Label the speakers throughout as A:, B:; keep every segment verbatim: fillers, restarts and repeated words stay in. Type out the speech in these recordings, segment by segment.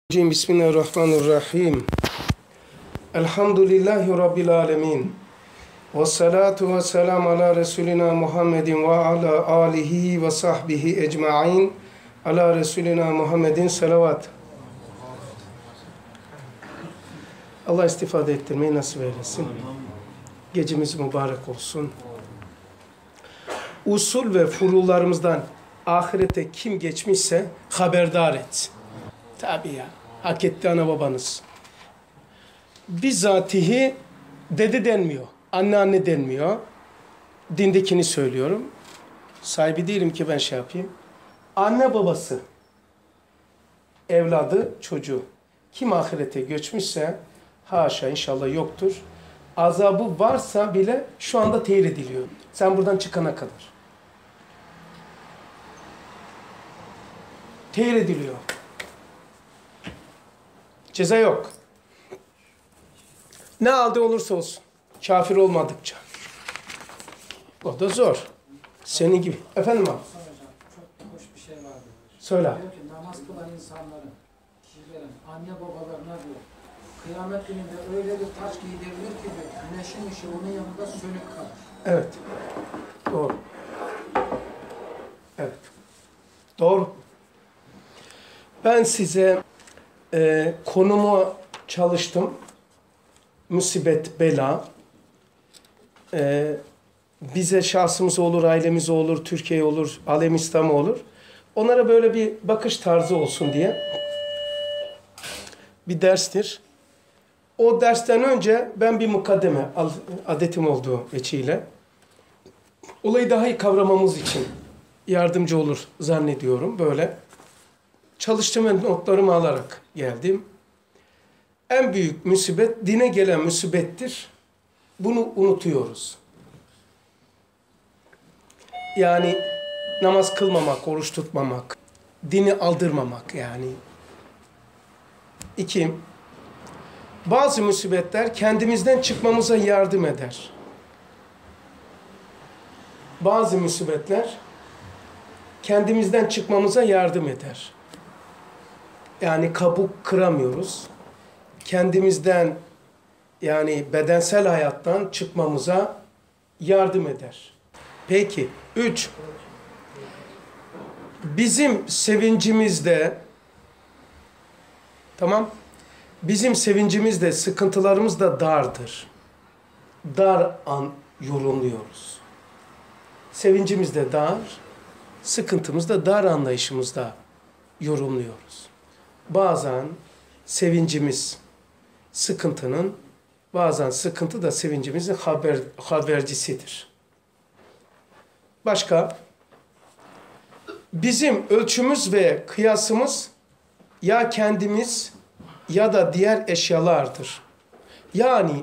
A: Bismillahirrahmanirrahim. Elhamdülillahi Rabbil alemin. Ve salatu ve selamu ala Resulina Muhammedin ve ala alihi ve sahbihi ecma'in. Ala Resulina Muhammedin salavat. Allah istifade ettirmeyi nasip eylesin. Gecemiz mübarek olsun. Usul ve furularımızdan ahirete kim geçmişse haberdar et. Tabii ya. Hak etti ana babanız. Bizatihi dede denmiyor. Anne anne denmiyor. Dindekini söylüyorum. Sahibi değilim ki ben şey yapayım. Anne babası, evladı, çocuğu. Kim ahirete göçmüşse haşa inşallah yoktur. Azabı varsa bile şu anda teyir ediliyor. Sen buradan çıkana kadar. Teyir ediliyor. Ceza yok. Ne halde olursa olsun. Kafir olmadıkça. O da zor. Senin gibi. Efendim abi?
B: Hocam, çok hoş bir şey vardı.
A: Söyle.
B: Diyor ki namaz kılan insanların, kişilerin, anne babalarına diyor, kıyamet gününde öyle bir taç giydirilir ki diyor, güneşin ışığı onun yanında sönük kalır.
A: Evet. Doğru. Evet. Doğru. Ben size e, konumu çalıştım. Musibet, bela. E, bize şahsımız olur, ailemiz olur, Türkiye olur, alem İslam olur. Onlara böyle bir bakış tarzı olsun diye bir derstir. O dersten önce ben bir mukaddeme, adetim olduğu veçiyle, olayı daha iyi kavramamız için yardımcı olur zannediyorum. Böyle çalıştım ve notlarımı alarak geldim. En büyük musibet, dine gelen musibettir. Bunu unutuyoruz. Yani namaz kılmamak, oruç tutmamak, dini aldırmamak yani. İki, bazı musibetler kendimizden çıkmamıza yardım eder. Bazı musibetler kendimizden çıkmamıza yardım eder. Yani kabuk kıramıyoruz. Kendimizden yani bedensel hayattan çıkmamıza yardım eder. Peki, üç. Bizim sevincimizde, tamam, bizim sevincimizde, sıkıntılarımız da dardır. Dar an yorumluyoruz. Sevincimiz de dar, sıkıntımız da dar anlayışımızda yorumluyoruz. Bazen sevincimiz sıkıntının, bazen sıkıntı da sevincimizin haber, habercisidir. Başka, bizim ölçümüz ve kıyasımız ya kendimiz ya da diğer eşyalardır. Yani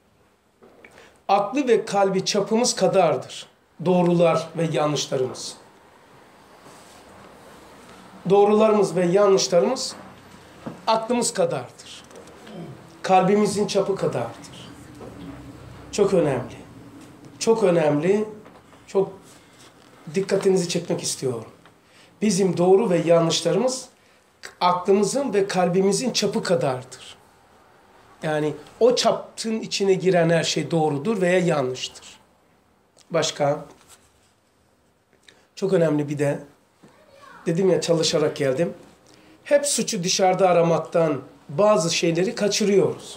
A: aklı ve kalbi çapımız kadardır. Doğrular ve yanlışlarımız. Doğrularımız ve yanlışlarımız aklımız kadardır. Kalbimizin çapı kadardır. Çok önemli. Çok önemli. Çok dikkatinizi çekmek istiyorum. Bizim doğru ve yanlışlarımız aklımızın ve kalbimizin çapı kadardır. Yani o çapın içine giren her şey doğrudur veya yanlıştır. Başka? Çok önemli bir de, dedim ya çalışarak geldim. Hep suçu dışarıda aramaktan bazı şeyleri kaçırıyoruz.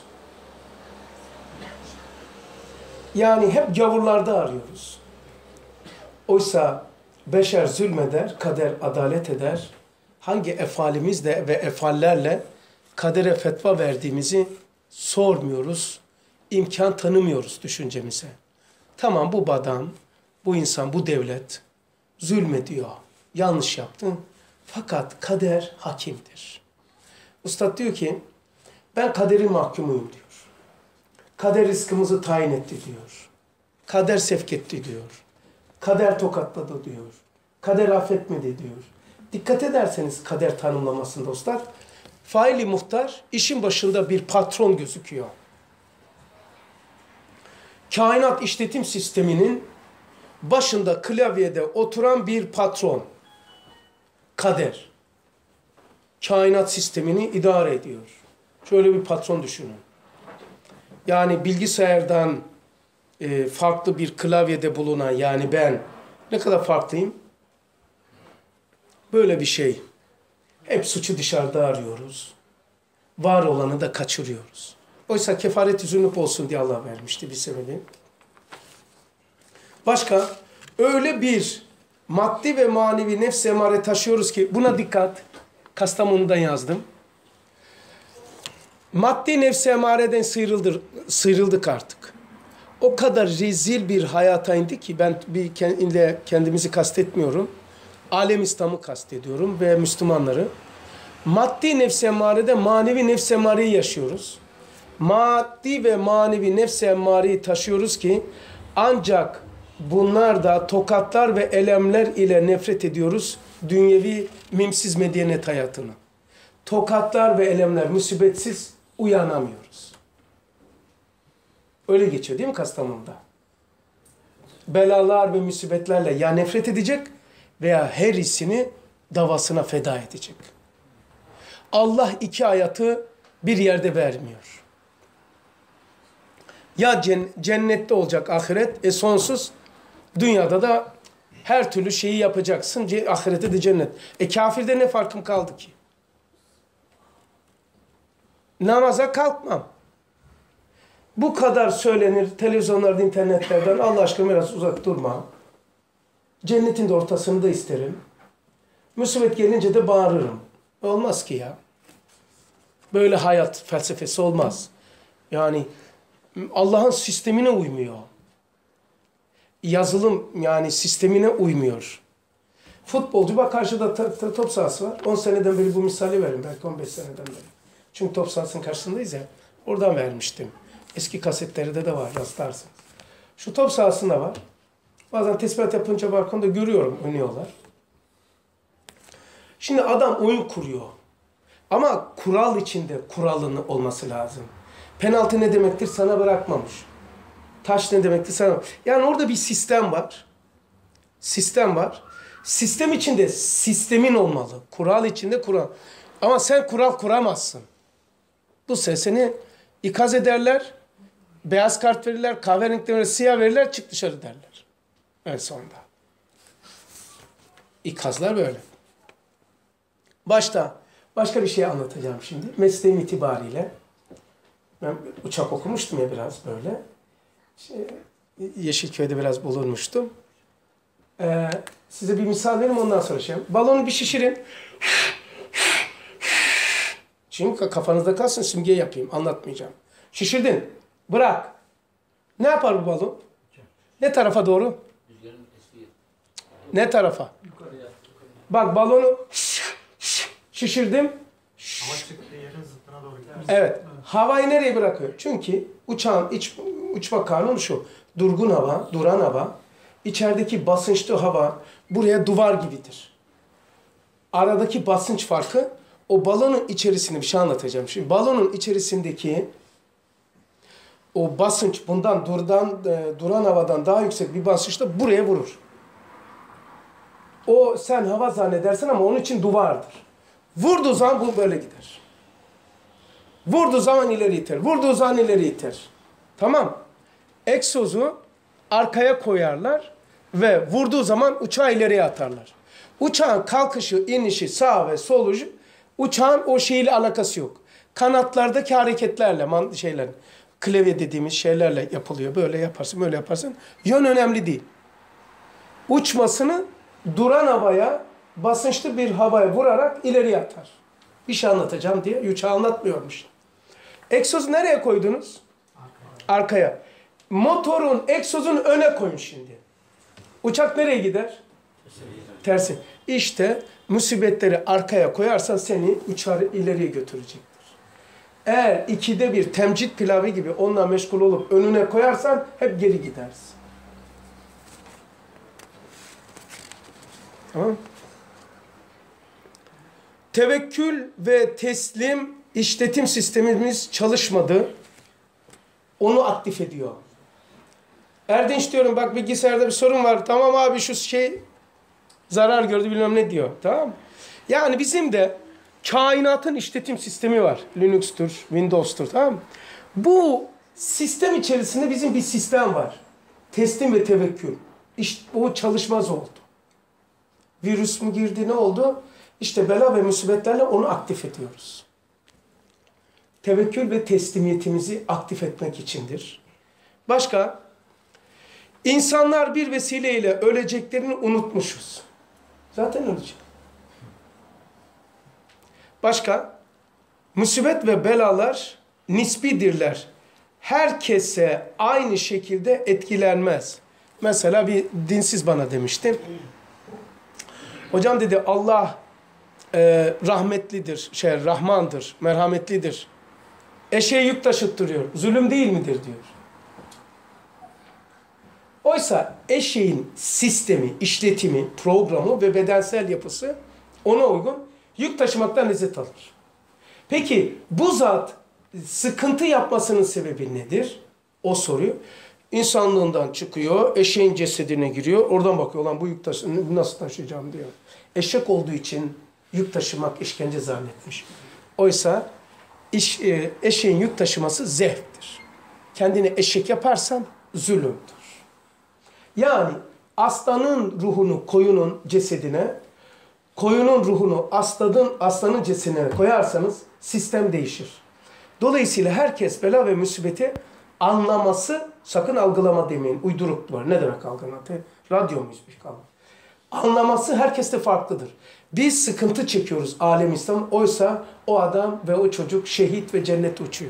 A: Yani hep gavurlarda arıyoruz. Oysa beşer zulmeder, kader adalet eder. Hangi efalimizle ve efallerle kadere fetva verdiğimizi sormuyoruz, imkan tanımıyoruz düşüncemize. Tamam, bu adam, bu insan, bu devlet zulmediyor, yanlış yaptı. Fakat kader hakimdir. Üstad diyor ki, ben kaderin mahkumuyum diyor. Kader rızkımızı tayin etti diyor. Kader sevk etti diyor. Kader tokatladı diyor. Kader affetmedi diyor. Dikkat ederseniz kader tanımlamasında üstad, faili muhtar işin başında bir patron gözüküyor. Kainat işletim sisteminin başında klavyede oturan bir patron. Kader. kainat sistemini idare ediyor. Şöyle bir patron düşünün. Yani bilgisayardan e, farklı bir klavyede bulunan, yani ben ne kadar farklıyım? Böyle bir şey. Hep suçu dışarıda arıyoruz. Var olanı da kaçırıyoruz. Oysa kefaret-i zünub olsun diye Allah vermişti bir sebebi. Başka, öyle bir maddi ve manevi nefs-i emare taşıyoruz ki, buna dikkat, Kastamonu'dan yazdım. Maddi nefs-i emareden sıyrıldır, sıyrıldık artık. O kadar rezil bir hayata indik ki, ben bir kendimizi kastetmiyorum. Alem İslam'ı kastediyorum ve Müslümanları. Maddi nefs-i emarede manevi nefs-i emareyi yaşıyoruz. Maddi ve manevi nefs-i emareyi taşıyoruz ki ancak bunlar da tokatlar ve elemler ile nefret ediyoruz dünyevi mimsiz medeniyet hayatını. Tokatlar ve elemler, musibetsiz uyanamıyoruz. Öyle geçiyor değil mi Kastamonu'da? Belalar ve musibetlerle ya nefret edecek veya her hissini davasına feda edecek. Allah iki hayatı bir yerde vermiyor. Ya cennette olacak ahiret, e sonsuz, dünyada da her türlü şeyi yapacaksın, ahirette de cennet. E kafirde ne farkım kaldı ki? Namaza kalkmam. Bu kadar söylenir televizyonlarda, internetlerden, Allah aşkına biraz uzak durma. Cennetin de ortasını da isterim. Musibet gelince de bağırırım. Olmaz ki ya. Böyle hayat felsefesi olmaz. Yani Allah'ın sistemine uymuyor. Yazılım yani sistemine uymuyor. Futbolcu bak karşıda top sahası var. on seneden beri bu misali verin. Belki on beş seneden beri. Çünkü top sahasının karşısındayız ya. Oradan vermiştim. Eski kasetlerde de var, rastlarsınız. Şu top sahasında var. Bazen tespit yapınca balkonda görüyorum, oynuyorlar. Şimdi adam oyun kuruyor. Ama kural içinde kuralının olması lazım. Penaltı ne demektir? Sana bırakmamış. Taş ne demektir? Sana. Yani orada bir sistem var. Sistem var. Sistem içinde sistemin olmalı. Kural içinde kural. Ama sen kural kuramazsın. Bu sefer seni ikaz ederler. Beyaz kart verirler, kahverengi verirler, siyah verirler, çık dışarı derler. En sonunda. İkazlar böyle. Başta, başka bir şey anlatacağım şimdi. Mesleğim itibariyle. Ben uçak okumuştum ya biraz böyle. Şey, Yeşilköy'de biraz bulunmuştum. Ee, size bir misal vereyim ondan sonra şey. Balonu bir şişirin. Şimdi kafanızda kalsın, simge yapayım, anlatmayacağım. Şişirdin. Bırak. Ne yapar bu balon? Ne tarafa doğru? Ne tarafa? Bak balonu şişirdim.
C: Ama çıktığı yerin zıttına doğru gider.
A: Evet. Havayı nereye bırakıyor? Çünkü uçağın iç, uçma kanunu şu. Durgun hava, duran hava, içerideki basınçlı hava buraya duvar gibidir. Aradaki basınç farkı o balonun içerisinde bir şey anlatacağım. Şimdi balonun içerisindeki o basınç bundan durdan, e, duran havadan daha yüksek bir basınçla buraya vurur. O sen hava zannedersin ama onun için duvardır. Vurduğu zaman bu böyle gider. Vurduğu zaman ileri iter. Vurduğu zaman ileri iter. Tamam. Egzozu arkaya koyarlar ve vurduğu zaman uçağı ileriye atarlar. Uçağın kalkışı, inişi, sağ ve sol ucu, uçağın o şeyle alakası yok. Kanatlardaki hareketlerle, şeyler, klavye dediğimiz şeylerle yapılıyor. Böyle yaparsın, böyle yaparsın. Yön önemli değil. Uçmasını duran havaya, basınçlı bir havaya vurarak ileriye atar. Bir şey anlatacağım diye uçağı anlatmıyormuş. Egzozu nereye koydunuz? Arkaya. Arkaya. Motorun, egzozun öne koyun şimdi. Uçak nereye gider? Tersi. İşte musibetleri arkaya koyarsan seni uçağı ileriye götürecektir. Eğer ikide bir temcit pilavı gibi onunla meşgul olup önüne koyarsan hep geri gidersin. Tamam. Tevekkül ve teslim işletim sistemimiz çalışmadı. Onu aktif ediyor. Erdinç diyorum bak bilgisayarda bir sorun var. Tamam abi şu şey zarar gördü bilmem ne diyor. Tamam. Yani bizim de kainatın işletim sistemi var. Linux'tur, Windows'tur, tamam mı? Bu sistem içerisinde bizim bir sistem var. Teslim ve tevekkül. İşte o çalışmaz oldu. Virüs mü girdi, ne oldu? İşte bela ve musibetlerle onu aktif ediyoruz. Tevekkül ve teslimiyetimizi aktif etmek içindir. Başka? İnsanlar bir vesileyle öleceklerini unutmuşuz. Zaten ölecek. Başka? Musibet ve belalar nisbidirler. Herkese aynı şekilde etkilenmez. Mesela bir dinsiz bana demişti. Hocam dedi, Allah e, rahmetlidir, şey Rahmandır, merhametlidir. Eşeğe yük taşıttırıyor. Zulüm değil midir diyor. Oysa eşeğin sistemi, işletimi, programı ve bedensel yapısı ona uygun, yük taşımaktan lezzet alır. Peki bu zat sıkıntı yapmasının sebebi nedir? O soruyu. İnsanlığından çıkıyor, eşeğin cesedine giriyor. Oradan bakıyor, lan bu yük taşı nasıl taşıyacağım diyor. Eşek olduğu için yük taşımak işkence zannetmiş. Oysa iş, e, eşeğin yük taşıması zevktir. Kendini eşek yaparsan zulümdür. Yani aslanın ruhunu koyunun cesedine, koyunun ruhunu aslanın, aslanın cesedine koyarsanız sistem değişir. Dolayısıyla herkes bela ve musibeti anlaması, sakın algılama demeyin, uyduruk var. Ne demek algılama? Radyo muyuz bir kalma? Anlaması herkeste farklıdır. Biz sıkıntı çekiyoruz alem İslam, oysa o adam ve o çocuk şehit ve cennete uçuyor.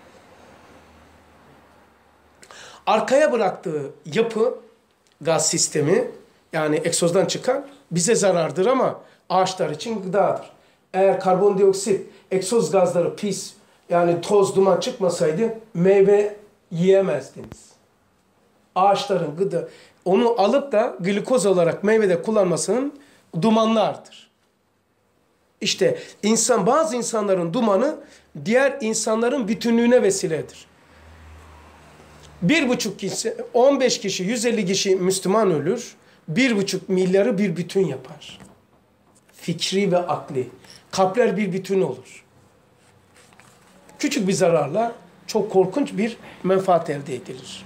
A: Arkaya bıraktığı yapı, gaz sistemi, yani egzozdan çıkan bize zarardır ama ağaçlar için gıdadır. Eğer karbondioksit, egzoz gazları pis, yani toz, duman çıkmasaydı meyve yiyemezdiniz. Ağaçların gıda, onu alıp da glikoz olarak meyvede kullanmasının dumanlardır. İşte insan, bazı insanların dumanı diğer insanların bütünlüğüne vesiledir. Bir buçuk kişi, on beş kişi, yüz elli kişi Müslüman ölür. Bir buçuk milyarı bir bütün yapar. Fikri ve akli. Kalpler bir bütün olur. Küçük bir zararla çok korkunç bir menfaat elde edilir.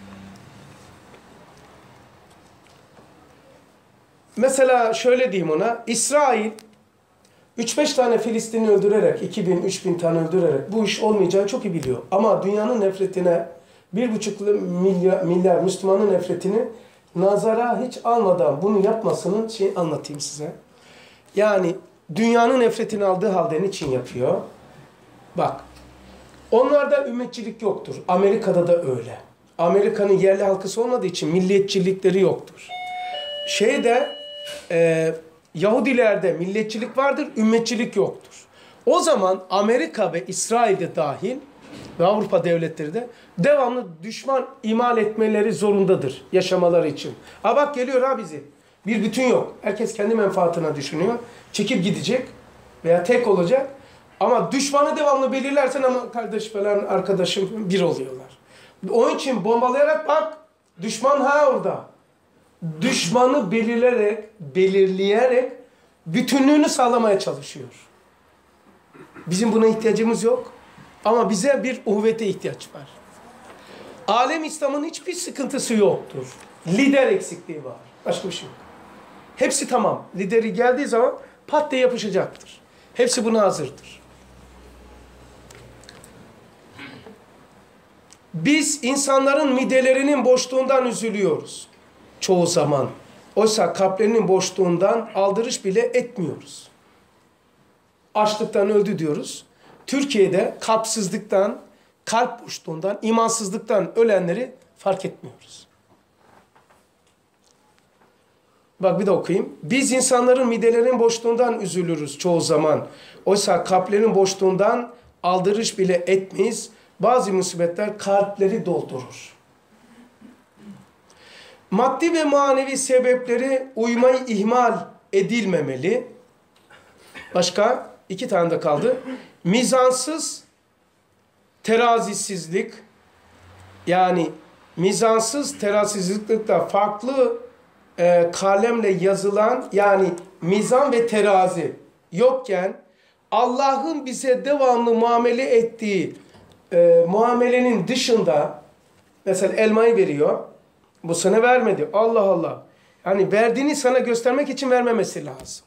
A: Mesela şöyle diyeyim ona, İsrail üç beş tane Filistin'i öldürerek, iki bin üç bin tane öldürerek bu iş olmayacağını çok iyi biliyor. Ama dünyanın nefretine, bir buçuk milyar, milyar Müslümanın nefretini nazara hiç almadan bunu yapmasının şey anlatayım size. Yani dünyanın nefretini aldığı halde niçin yapıyor? Bak, onlarda ümmetçilik yoktur. Amerika'da da öyle. Amerika'nın yerli halkısı olmadığı için milliyetçilikleri yoktur. Şeyde, e, Yahudilerde milliyetçilik vardır, ümmetçilik yoktur. O zaman Amerika ve İsrail'de dahil ve Avrupa devletleri de devamlı düşman imal etmeleri zorundadır yaşamaları için. Ha bak geliyor ha bizi. Bir bütün yok. Herkes kendi menfaatine düşünüyor. Çekip gidecek veya tek olacak. Ama düşmanı devamlı belirlersen ama kardeş falan arkadaşım bir oluyorlar. Onun için bombalayarak bak düşman ha orada. Düşmanı belirleyerek, belirleyerek bütünlüğünü sağlamaya çalışıyor. Bizim buna ihtiyacımız yok. Ama bize bir uhvete ihtiyaç var. Alem İslam'ın hiçbir sıkıntısı yoktur. Lider eksikliği var. Başka bir şey yok. Hepsi tamam. Lideri geldiği zaman pat diye yapışacaktır. Hepsi buna hazırdır. Biz insanların midelerinin boşluğundan üzülüyoruz. Çoğu zaman. Oysa kalplerinin boşluğundan aldırış bile etmiyoruz. Açlıktan öldü diyoruz. Türkiye'de kalpsizlikten, kalp boşluğundan, imansızlıktan ölenleri fark etmiyoruz. Bak bir de okuyayım. Biz insanların midelerinin boşluğundan üzülürüz çoğu zaman. Oysa kalplerin boşluğundan aldırış bile etmeyiz. Bazı musibetler kalpleri doldurur. Maddi ve manevi sebepleri uymayı ihmal edilmemeli. Başka iki tane de kaldı. Mizansız terazisizlik, yani mizansız terazisizlikte farklı e, kalemle yazılan, yani mizan ve terazi yokken Allah'ın bize devamlı muamele ettiği e, muamelenin dışında, mesela elmayı veriyor, bu sana vermedi. Allah Allah. Yani verdiğini sana göstermek için vermemesi lazım.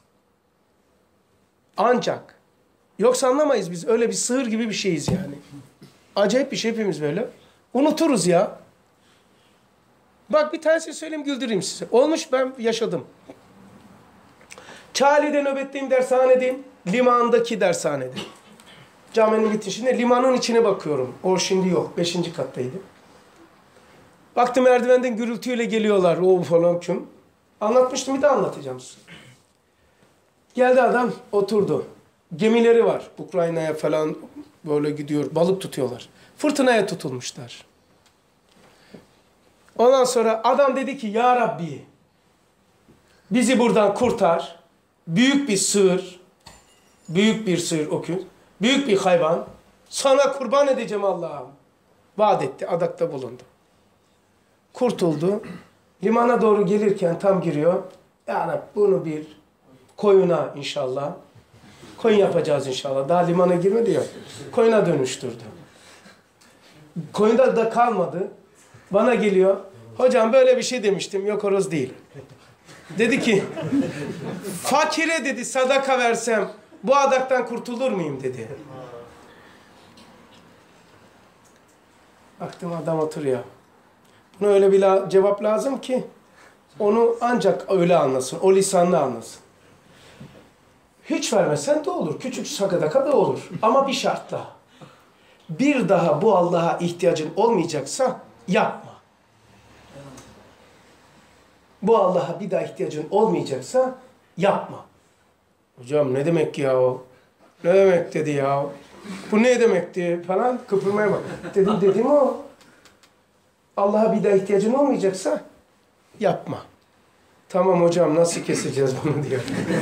A: Ancak, yoksa anlamayız biz, öyle bir sığır gibi bir şeyiz yani. Acayip bir şey, hepimiz böyle. Unuturuz ya. Bak bir tanesini söyleyeyim, güldüreyim size. Olmuş, ben yaşadım. Çağali'de nöbetteyim, dershanedeyim. Limandaki dershanede. Caminin bitişinde limanın içine bakıyorum. O şimdi yok. Beşinci kattaydı. Baktım merdivenden gürültüyle geliyorlar. O falan küm. Anlatmıştım, bir daha anlatacağım size. Geldi adam, oturdu. Gemileri var. Ukrayna'ya falan böyle gidiyor. Balık tutuyorlar. Fırtınaya tutulmuşlar. Ondan sonra adam dedi ki, Ya Rabbi, bizi buradan kurtar. Büyük bir sığır, büyük bir sığır okul, büyük bir hayvan, sana kurban edeceğim Allah'ım. Vaat etti, adakta bulundu. Kurtuldu. Limana doğru gelirken tam giriyor. Yani bunu bir koyuna inşallah, koyun yapacağız inşallah. Daha limana girmedi ya. Koyuna dönüştürdü. Koyunda da kalmadı. Bana geliyor. Hocam böyle bir şey demiştim. Yok, horoz değil. Dedi ki, fakire dedi sadaka versem bu adaktan kurtulur muyum dedi. Baktım adam oturuyor. Buna öyle bir la cevap lazım ki onu ancak öyle anlasın. O lisanla anlasın. Hiç vermesen de olur. Küçük sadaka da olur. Ama bir şartla. Bir daha bu Allah'a ihtiyacın olmayacaksa yapma. Bu Allah'a bir daha ihtiyacın olmayacaksa yapma. Hocam ne demek ya o? Ne demek dedi ya? Bu ne demekti falan, kıpırmaya bak. Dedim dedim o. Allah'a bir daha ihtiyacın olmayacaksa yapma. Tamam hocam, nasıl keseceğiz bunu diyor.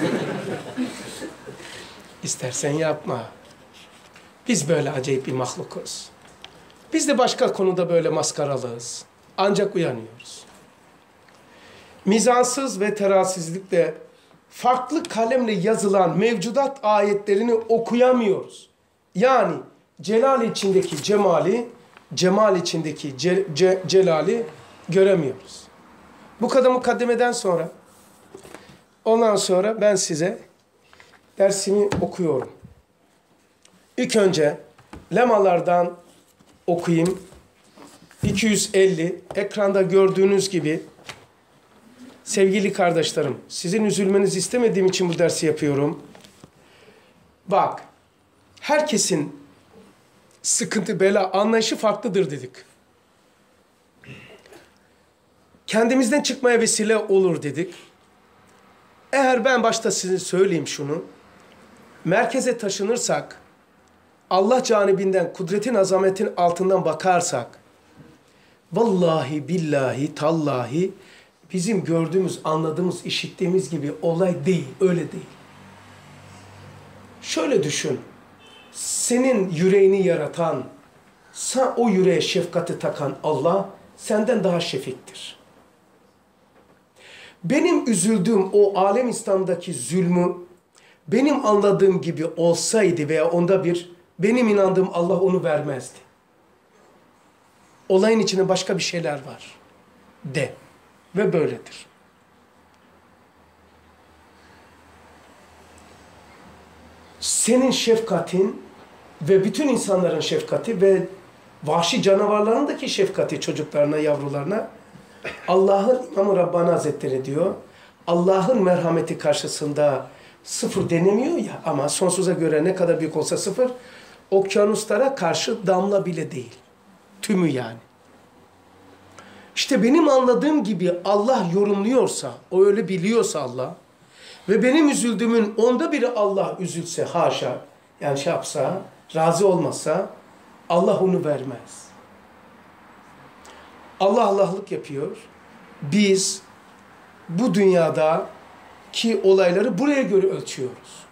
A: İstersen yapma. Biz böyle acayip bir mahlukuz. Biz de başka konuda böyle maskaralığız. Ancak uyanıyoruz. Mizansız ve terazisizlikle farklı kalemle yazılan mevcudat ayetlerini okuyamıyoruz. Yani celal içindeki cemali, cemal içindeki ce, ce, celali göremiyoruz. Bu kadar mukaddemeden sonra, ondan sonra ben size dersimi okuyorum. İlk önce lemalardan okuyayım. iki yüz elli, ekranda gördüğünüz gibi. Sevgili kardeşlerim, sizin üzülmenizi istemediğim için bu dersi yapıyorum. Bak, herkesin sıkıntı, bela, anlayışı farklıdır dedik. Kendimizden çıkmaya vesile olur dedik. Eğer ben başta size söyleyeyim şunu, merkeze taşınırsak, Allah canibinden, kudretin, azametin altından bakarsak, vallahi, billahi, tallahi, bizim gördüğümüz, anladığımız, işittiğimiz gibi olay değil, öyle değil. Şöyle düşün, senin yüreğini yaratan, sen o yüreğe şefkati takan Allah, senden daha şefiktir. Benim üzüldüğüm o alem İslam'daki zulmü, benim anladığım gibi olsaydı veya onda bir, benim inandığım Allah onu vermezdi. Olayın içinde başka bir şeyler var. De. Ve böyledir. Senin şefkatin ve bütün insanların şefkati ve vahşi canavarlarındaki şefkati çocuklarına, yavrularına, Allah'ın İmam-ı Rabbani Hazretleri diyor, Allah'ın merhameti karşısında sıfır denemiyor ya, ama sonsuza göre ne kadar büyük olsa sıfır, okyanuslara karşı damla bile değil. Tümü yani. İşte benim anladığım gibi Allah yorumluyorsa, o öyle biliyorsa Allah ve benim üzüldüğümün onda biri Allah üzülse, haşa, yani şey yapsa, razı olmazsa Allah onu vermez. Allah Allah'lık yapıyor. Biz bu dünyadaki olayları buraya göre ölçüyoruz.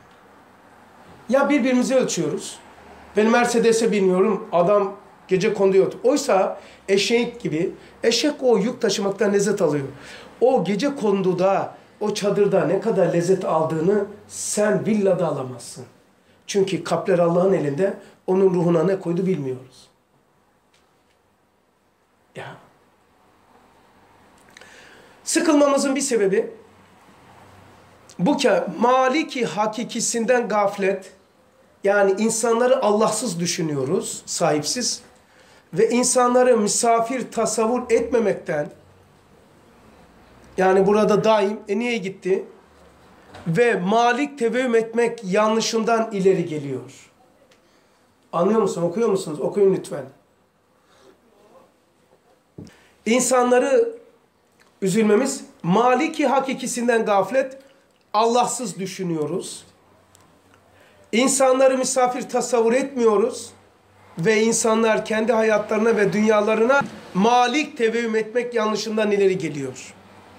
A: Ya birbirimizi ölçüyoruz. Ben Mercedes'e biniyorum, adam gece konduyor. Oysa eşek gibi, eşek o yük taşımaktan lezzet alıyor. O gece konduda, o çadırda ne kadar lezzet aldığını sen villada alamazsın. Çünkü kalpler Allah'ın elinde. Onun ruhuna ne koydu bilmiyoruz. Ya. Sıkılmamızın bir sebebi bu ki maliki hakikisinden gaflet, yani insanları Allahsız düşünüyoruz, sahipsiz ve insanları misafir tasavvur etmemekten, yani burada daim e niye gitti ve malik tevehüm etmek yanlışından ileri geliyor. Anlıyor musun? Okuyor musunuz? Okuyun lütfen. İnsanları üzülmemiz, maliki hakikisinden gaflet, Allahsız düşünüyoruz. İnsanları misafir tasavvur etmiyoruz. Ve insanlar kendi hayatlarına ve dünyalarına malik tevehüm etmek yanlışından ileri geliyor.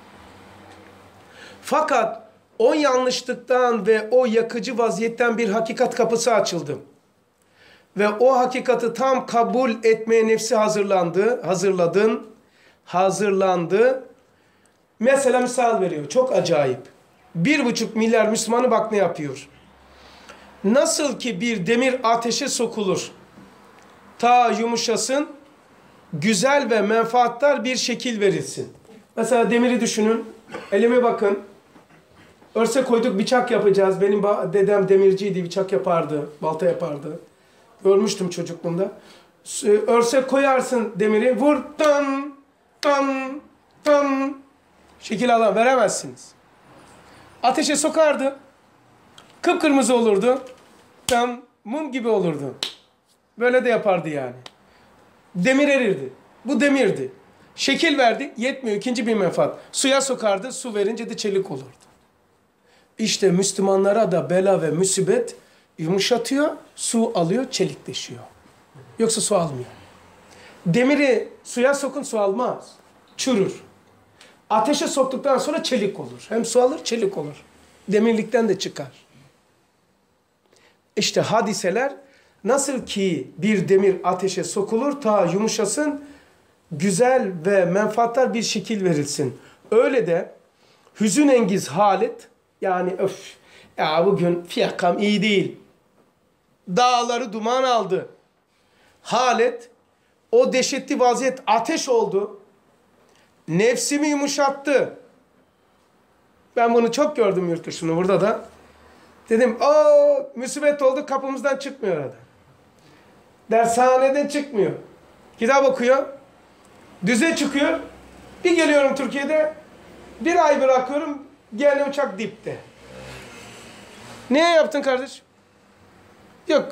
A: Fakat o yanlışlıktan ve o yakıcı vaziyetten bir hakikat kapısı açıldı. Ve o hakikati tam kabul etmeye nefsi hazırlandı, hazırladın, hazırlandı. Mesela misal veriyor, çok acayip. Bir buçuk milyar Müslümanı bak ne yapıyor. Nasıl ki bir demir ateşe sokulur, ta yumuşasın, güzel ve menfaattar bir şekil verilsin. Mesela demiri düşünün, elime bakın. Örse koyduk, bıçak yapacağız. Benim dedem demirciydi, bıçak yapardı, balta yapardı. Görmüştüm çocukluğumda. Örse koyarsın demiri, vur, tam, tam, tam. Şekil alan veremezsiniz. Ateşe sokardı, kıpkırmızı olurdu, tam mum gibi olurdu. Böyle de yapardı yani. Demir erirdi. Bu demirdi. Şekil verdi, yetmiyor. İkinci bir menfaat. Suya sokardı, su verince de çelik olurdu. İşte Müslümanlara da bela ve musibet yumuşatıyor, su alıyor, çelikleşiyor. Yoksa su almıyor. Demiri suya sokun, su almaz. Çürür. Ateşe soktuktan sonra çelik olur. Hem su alır, çelik olur. Demirlikten de çıkar. İşte hadiseler, nasıl ki bir demir ateşe sokulur, ta yumuşasın, güzel ve menfaatlar bir şekil verilsin. Öyle de hüzünengiz halet, yani öf, ya bugün fiyakam iyi değil, dağları duman aldı. Halet, o dehşetli vaziyet ateş oldu. Nefsimi yumuşattı. Ben bunu çok gördüm yurt dışında, burada da. Dedim, o musibet oldu, kapımızdan çıkmıyor adam. Dershaneden çıkmıyor. Kitap okuyor. Düze çıkıyor. Bir geliyorum Türkiye'de, bir ay bırakıyorum, gene uçak dipte. Niye yaptın kardeş? Yok.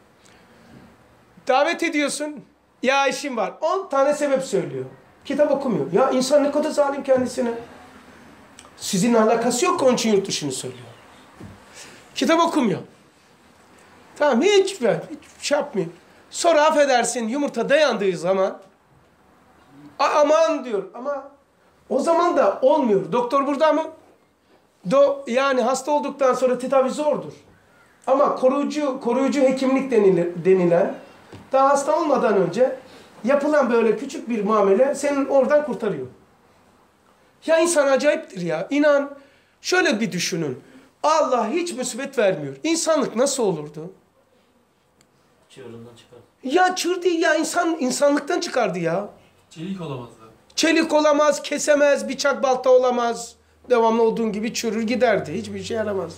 A: Davet ediyorsun. Ya işim var. On tane sebep söylüyor. Kitap okumuyor. Ya insan ne kadar zalim kendisine. Sizin alakası yok, onun için yurt dışını söylüyor. Kitap okumuyor. Tamam, hiç, hiç şey yapmıyor. Sonra affedersin, yumurta dayandığı zaman aman diyor, ama o zaman da olmuyor. Doktor burada mı? Do, yani hasta olduktan sonra tedavi zordur. Ama koruyucu koruyucu hekimlik denilen, denilen daha hasta olmadan önce yapılan böyle küçük bir muamele senin oradan kurtarıyor. Ya insan acayiptir ya. İnan, şöyle bir düşünün. Allah hiç musibet vermiyor. İnsanlık nasıl olurdu?
D: Çığırından çıkardı.
A: Ya çığır değil ya, insan insanlıktan çıkardı ya.
E: Çelik olamazdı.
A: Çelik olamaz, kesemez, bıçak balta olamaz. Devamlı olduğun gibi çürür giderdi. Hiçbir şey yaramaz.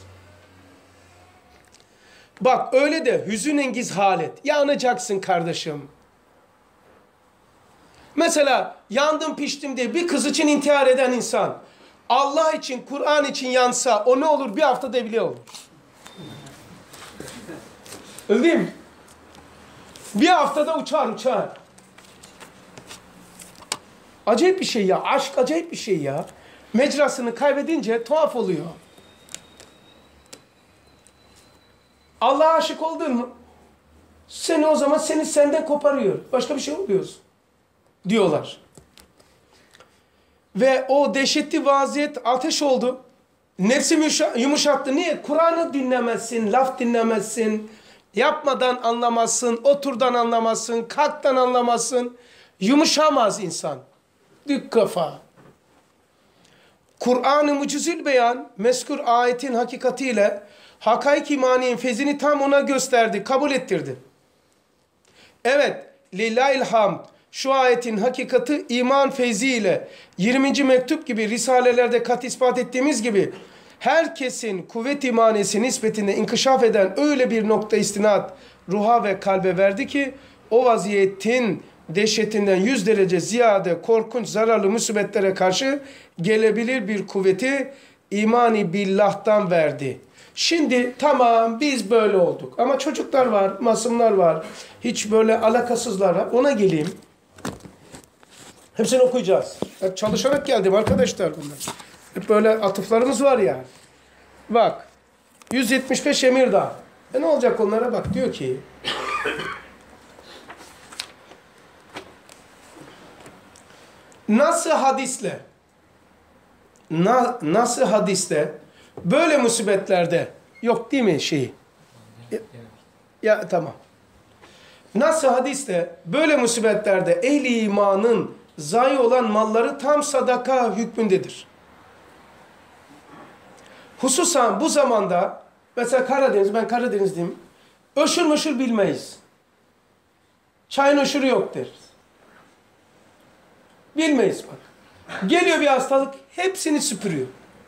A: Bak öyle de hüzünengiz halet. Yanacaksın kardeşim. Mesela yandım piştim diye bir kız için intihar eden insan Allah için, Kur'an için yansa o ne olur? Bir haftada evli olur. Öyle değil mi? Bir haftada uçar uçar. Acayip bir şey ya. Aşk acayip bir şey ya. Mecrasını kaybedince tuhaf oluyor. Allah'a aşık oldun mu? Seni o zaman seni senden koparıyor. Başka bir şey olmuyorsun. Diyorlar. Ve o dehşetli vaziyet ateş oldu. Nefsim yumuşattı. Niye? Kur'an'ı dinlemezsin, laf dinlemezsin. Yapmadan anlamazsın, oturdan anlamazsın, kalktan anlamazsın. Yumuşamaz insan. Dük kafa. Kur'an-ı Mucizül Beyan, mezkur ayetin hakikatiyle Hakaik imaniyenin fezini tam ona gösterdi, kabul ettirdi. Evet, lillahil hamd. Şu ayetin hakikati iman feyziyle yirminci mektup gibi risalelerde kat ispat ettiğimiz gibi herkesin kuvvet imanesi nispetinde inkişaf eden öyle bir nokta istinat ruha ve kalbe verdi ki o vaziyetin dehşetinden yüz derece ziyade korkunç zararlı musibetlere karşı gelebilir bir kuvveti imani billah'tan verdi. Şimdi tamam biz böyle olduk ama çocuklar var, masumlar var, hiç böyle alakasızlar var, ona geleyim. Hepsini okuyacağız. Hep çalışarak geldim arkadaşlar bunlar. Hep böyle atıflarımız var yani. Bak. yüz yetmiş beş Emirdağ. E ne olacak onlara? Bak diyor ki nasıl hadisle na, nasıl hadiste böyle musibetlerde yok değil mi şeyi? Ya, ya tamam. Nasıl hadiste böyle musibetlerde ehli imanın zayi olan malları tam sadaka hükmündedir. Hususan bu zamanda mesela Karadeniz, ben Karadenizliyim. Öşür möşür bilmeyiz. Çayın öşürü yok deriz. Bilmeyiz bak. Geliyor bir hastalık hepsini süpürüyor.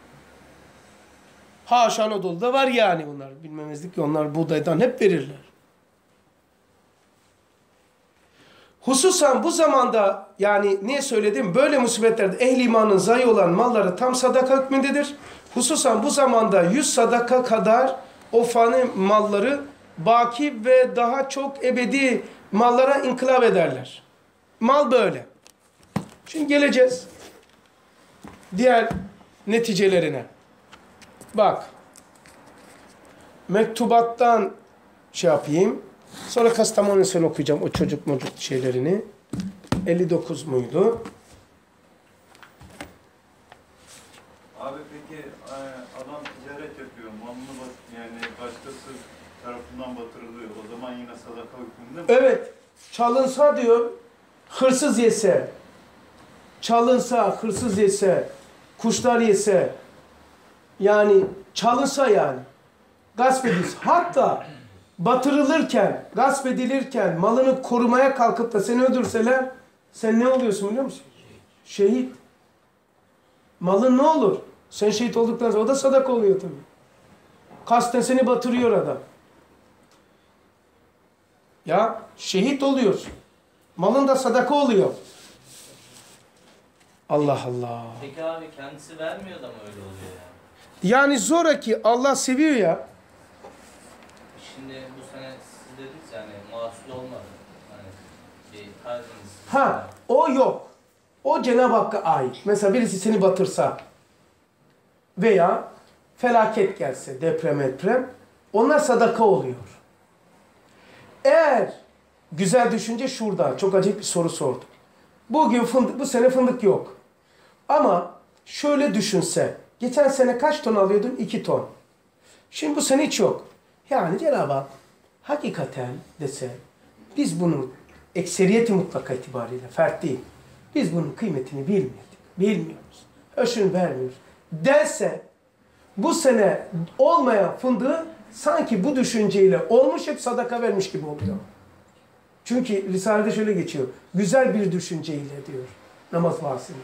A: Haşa Anadolu'da var yani bunlar. Bilmemezlik ki onlar buğdaydan hep verirler. Hususan bu zamanda yani niye söyledim? Böyle musibetlerde ehli imanın zayi olan malları tam sadaka hükmündedir. Hususan bu zamanda yüz sadaka kadar o fani malları baki ve daha çok ebedi mallara inkılap ederler. Mal böyle. Şimdi geleceğiz diğer neticelerine. Bak. Mektubattan şey yapayım. Sonra Kastamonu'sunu okuyacağım o çocuk mucuk şeylerini. elli dokuz muydu?
E: Abi peki adam ticaret yapıyor, malını bat, yani başkası tarafından batırılıyor. O zaman yine sadaka hükmünde mi?
A: Evet. Çalınsa diyor, hırsız yese, çalınsa, hırsız yese, kuşlar yese, yani çalınsa yani, gasp edilse, hatta batırılırken, gasp edilirken malını korumaya kalkıp da seni öldürseler, sen ne oluyorsun biliyor musun? Şehit. Malın ne olur? Sen şehit olduktan sonra o da sadaka oluyor tabii. Kasten seni batırıyor adam. Ya şehit oluyorsun. Malın da sadaka oluyor. Allah Allah.
D: Peki abi kendisi vermiyor da mı öyle oluyor yani?
A: Yani zoraki Allah seviyor ya.
D: Şimdi bu sene siz dediniz yani mahsul olmadı. Hani şey Karadeniz.
A: Ha o yok. O Cenab-ı Hakk'a ait. Mesela birisi seni batırsa veya felaket gelse, deprem deprem, onlar sadaka oluyor. Eğer güzel düşünce şurada, çok acayip bir soru sordum. Bugün fındık, bu sene fındık yok. Ama şöyle düşünse, geçen sene kaç ton alıyordun? iki ton. Şimdi bu sene hiç yok. Yani Cenab-ı Hak hakikaten dese, biz bunu ekseriyeti mutlaka itibariyle, fert değil, biz bunun kıymetini bilmedik, bilmiyoruz. Öşünü vermiyoruz. Derse, bu sene olmayan fındığı sanki bu düşünceyle olmuş, hep sadaka vermiş gibi oluyor. Çünkü Risale'de şöyle geçiyor. Güzel bir düşünceyle diyor namaz bahsinde.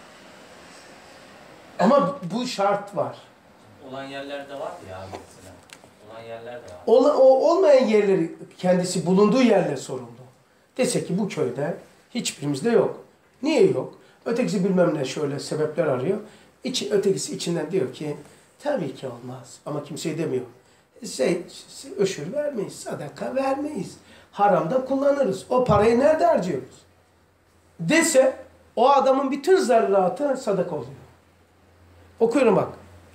A: Ama bu şart var.
D: Olan yerlerde var ya abi mesela. Olan yerlerde var.
A: Ol, o olmayan yerleri kendisi bulunduğu yerle sorumlu. Dese ki bu köyde hiçbirimizde yok. Niye yok? Ötekisi bilmem ne şöyle sebepler arıyor. İçi, ötekisi içinden diyor ki tabii ki olmaz. Ama kimseye demiyor. Şey, öşür vermeyiz, sadaka vermeyiz. Haramda kullanırız. O parayı nerede harcıyoruz? Dese o adamın bütün zerratı sadaka oluyor. Okuyorum bak.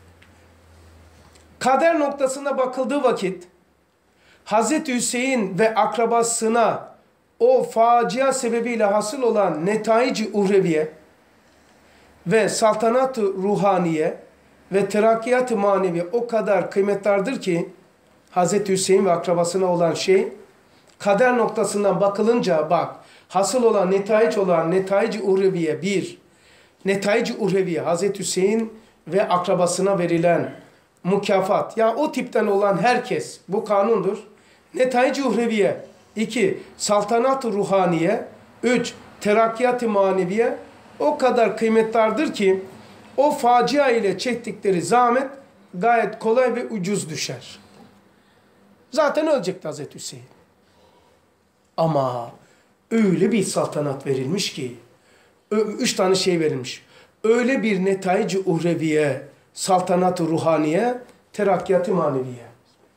A: Kader noktasına bakıldığı vakit Hazreti Hüseyin ve akrabasına o facia sebebiyle hasıl olan netaic-i uhreviye ve saltanat-ı ruhaniye ve terakkiyat-ı manevi o kadar kıymetlidir ki Hazreti Hüseyin ve akrabasına olan şey kader noktasından bakılınca bak hasıl olan netaic olan netaic-i uhreviye bir netaic-i uhreviye Hazreti Hüseyin ve akrabasına verilen mükafat. Yani o tipten olan herkes, bu kanundur. Netayic-i uhreviye. iki. Saltanat-ı ruhaniye. üç. Terakkiyat-ı maneviye. O kadar kıymetlidir ki o facia ile çektikleri zahmet gayet kolay ve ucuz düşer. Zaten ölecekti Hazreti Hüseyin. Ama öyle bir saltanat verilmiş ki, üç tane şey verilmiş. Öyle bir netayic-i uhreviye, saltanat-ı ruhaniye, terakkiyat-ı maneviye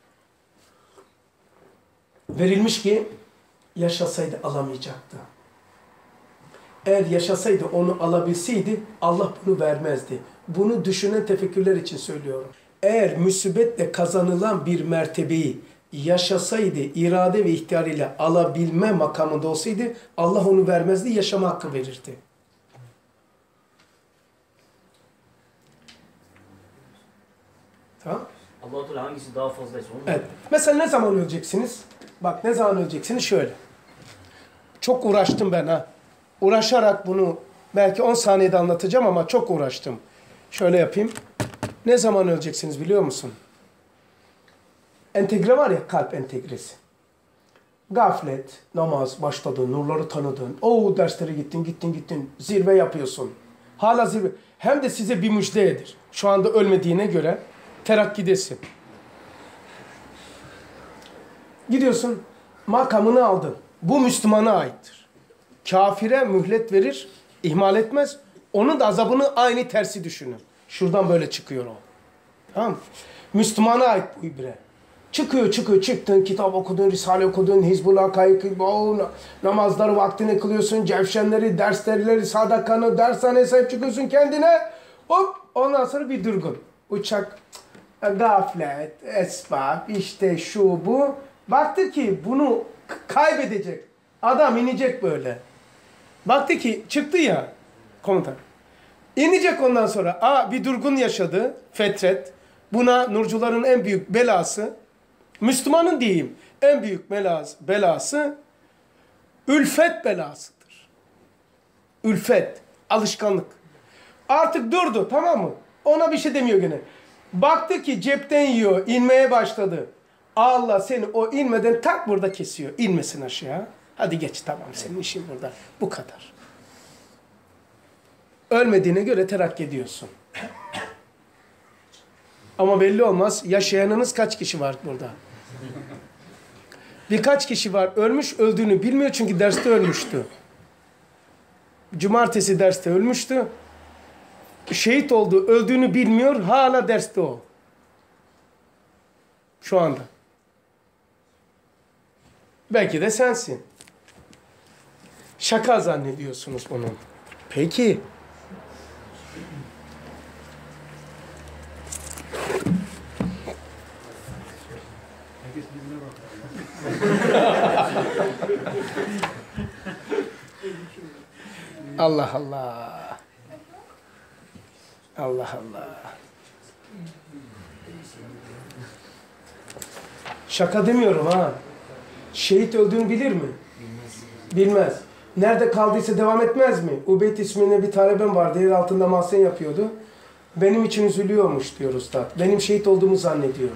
A: verilmiş ki yaşasaydı alamayacaktı. Eğer yaşasaydı onu alabilseydi Allah bunu vermezdi. Bunu düşünen tefekkürler için söylüyorum. Eğer musibetle kazanılan bir mertebeyi yaşasaydı, irade ve ihtiyarıyla alabilme makamında olsaydı Allah onu vermezdi, yaşama hakkı verirdi. Tamam?
F: Allah-u Teala hangisi daha fazlaysa onu
A: Evet. Mesela ne zaman öleceksiniz? Bak ne zaman öleceksiniz? Şöyle. Çok uğraştım ben ha. Uğraşarak bunu belki on saniyede anlatacağım ama çok uğraştım. Şöyle yapayım. Ne zaman öleceksiniz biliyor musun? Entegre var ya, kalp entegresi. Gaflet, namaz, başladın, nurları tanıdın. O derslere gittin, gittin, gittin. Zirve yapıyorsun. Hala zirve. Hem de size bir müjdedir. Şu anda ölmediğine göre terakkidesin. Gidiyorsun, makamını aldın. Bu Müslümana aittir. Kafire mühlet verir, ihmal etmez. Onun da azabını aynı tersi düşünün. Şuradan böyle çıkıyor o. Tamam mı? Müslümana ait bu ibre. Çıkıyor, çıkıyor, çıktın, kitap okudun, risale okudun, Hizbullah kaykı, namazları vaktini kılıyorsun, cevşenleri, dersleri, sadakanı, dershane sahip çıkıyorsun kendine. Hop, ondan sonra bir durgun. Uçak, gaflet, esbab, işte şu bu. Baktı ki bunu kaybedecek. Adam inecek böyle. Baktı ki çıktı ya komutan. İnecek ondan sonra. Aa, bir durgun yaşadı. Fetret. Buna nurcuların en büyük belası, Müslümanın diyeyim en büyük belası, belası ülfet belasıdır. Ülfet. Alışkanlık. Artık durdu, tamam mı? Ona bir şey demiyor gene. Baktı ki cepten yiyor. İnmeye başladı. Allah seni o inmeden tak burada kesiyor. İnmesin aşağı. Hadi geç, tamam, senin işin burada. Bu kadar. Ölmediğine göre terakki ediyorsun. Ama belli olmaz. Yaşayanınız kaç kişi var burada? Birkaç kişi var. Ölmüş, öldüğünü bilmiyor çünkü derste ölmüştü. Cumartesi derste ölmüştü. Şehit oldu, öldüğünü bilmiyor. Hala derste o. Şu anda. Belki de sensin. Şaka zannediyorsunuz bunu. Peki. Allah Allah. Allah Allah. Şaka demiyorum ha. Şehit öldüğünü bilir mi? Bilmez. Bilmez. Nerede kaldıysa devam etmez mi? Ubeyd isminde bir talebem vardı. Yer altında mahzen yapıyordu. Benim için üzülüyormuş diyor ustad. Benim şehit olduğumu zannediyor.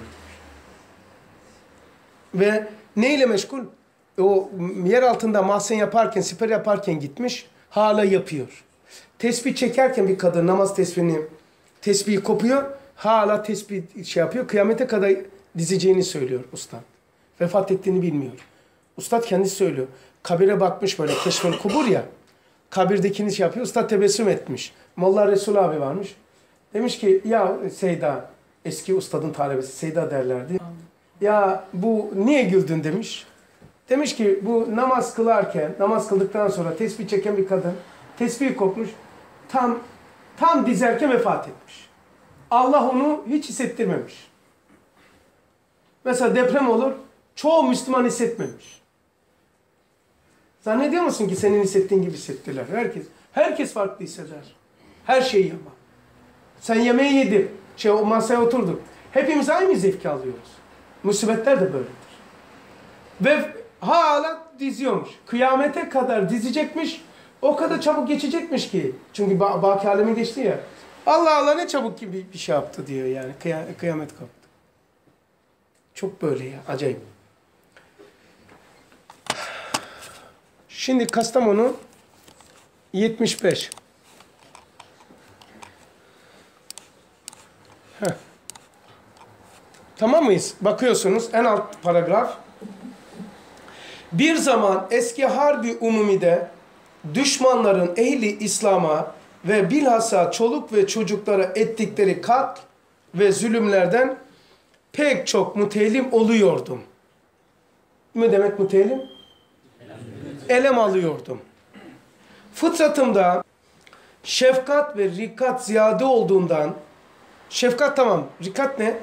A: Ve neyle meşgul? O yer altında mahzen yaparken, siper yaparken gitmiş. Hala yapıyor. Tesbih çekerken bir kadın namaz tesbihini, tesbihi kopuyor. Hala tesbih şey yapıyor. Kıyamete kadar dizeceğini söylüyor ustad. Vefat ettiğini bilmiyor. Ustad kendisi söylüyor. Kabire bakmış böyle, keşfel kubur ya. Kabirdekini şey yapıyor. Ustad tebessüm etmiş. Molla Resul abi varmış. Demiş ki ya Seyda, eski ustadın talebesi Seyda derlerdi. Ya bu niye güldün demiş. Demiş ki bu namaz kılarken, namaz kıldıktan sonra tesbih çeken bir kadın tesbih kopmuş. Tam tam dizerken vefat etmiş. Allah onu hiç hissettirmemiş. Mesela deprem olur. Çoğu Müslüman hissetmemiş. Zannediyor musun ki senin hissettiğin gibi hissettiler? Herkes herkes farklı hisseder. Her şeyi yapma. Sen yemeği yedin. Şey, o masaya oturduk. Hepimiz aynı zevki alıyoruz. Musibetler de böyledir. Ve hala diziyormuş. Kıyamete kadar dizecekmiş. O kadar çabuk geçecekmiş ki. Çünkü ba baki aleme geçti ya. Allah Allah ne çabuk gibi bir şey yaptı diyor yani. Kıya- kıyamet koptu. Çok böyle ya. Acayip. Şimdi Kastamonu yetmiş beş. Heh. Tamam mıyız? Bakıyorsunuz en alt paragraf. Bir zaman eski harbi umumide düşmanların ehli İslam'a ve bilhassa çoluk ve çocuklara ettikleri kat ve zulümlerden pek çok mütelim oluyordum. Ne demek mütelim? Elem alıyordum. Fıtratımda şefkat ve rikat ziyade olduğundan, şefkat tamam, rikat ne?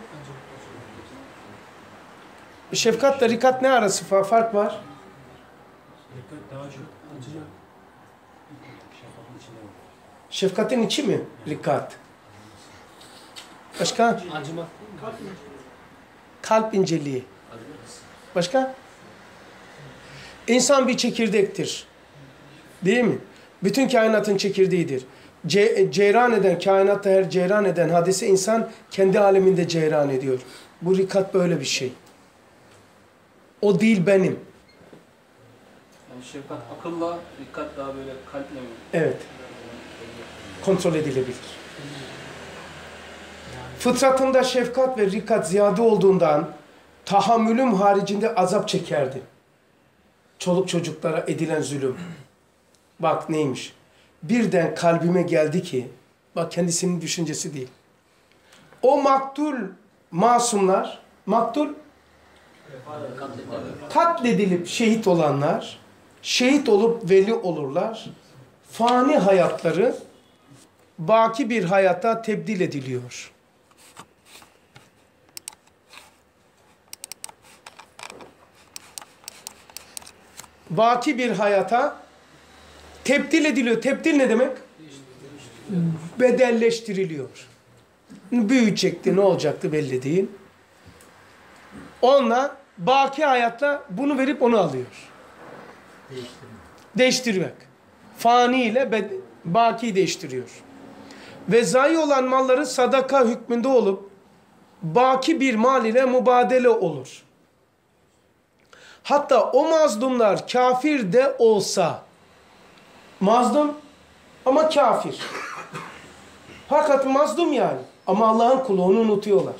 A: Şefkatla rikat ne arası fark var? Şefkatin içi mi? Rikat. Başka?
F: Acımak.
A: Kalp inceliği. Başka? İnsan bir çekirdektir. Değil mi? Bütün kainatın çekirdeğidir. Ce ceyran eden, kainatta her ceyran eden hadise insan kendi aleminde ceyran ediyor. Bu rikat böyle bir şey. O değil benim.
G: Yani şefkat akılla, dikkat daha böyle kalple mi?
A: Evet. Kontrol edilebilir. Fıtratında şefkat ve rikat ziyade olduğundan tahammülüm haricinde azap çekerdi. Çoluk çocuklara edilen zulüm. Bak neymiş? Birden kalbime geldi ki, bak kendisinin düşüncesi değil. O maktul masumlar, maktul katledilip şehit olanlar, şehit olup veli olurlar. Fani hayatları baki bir hayata tebdil ediliyor. Baki bir hayata tebdil ediliyor. Tebdil ne demek? Bedelleştiriliyor. Büyüyecekti, ne olacaktı belli değil. Onunla baki hayatla bunu verip onu alıyor.
F: Değiştirmek.
A: Değiştirmek. Fani ile baki değiştiriyor. Ve zayi olan malları sadaka hükmünde olup baki bir mal ile mübadele olur. Hatta o mazlumlar kafir de olsa, mazlum ama kafir. Fakat mazlum yani. Ama Allah'ın kulu, onu unutuyorlar.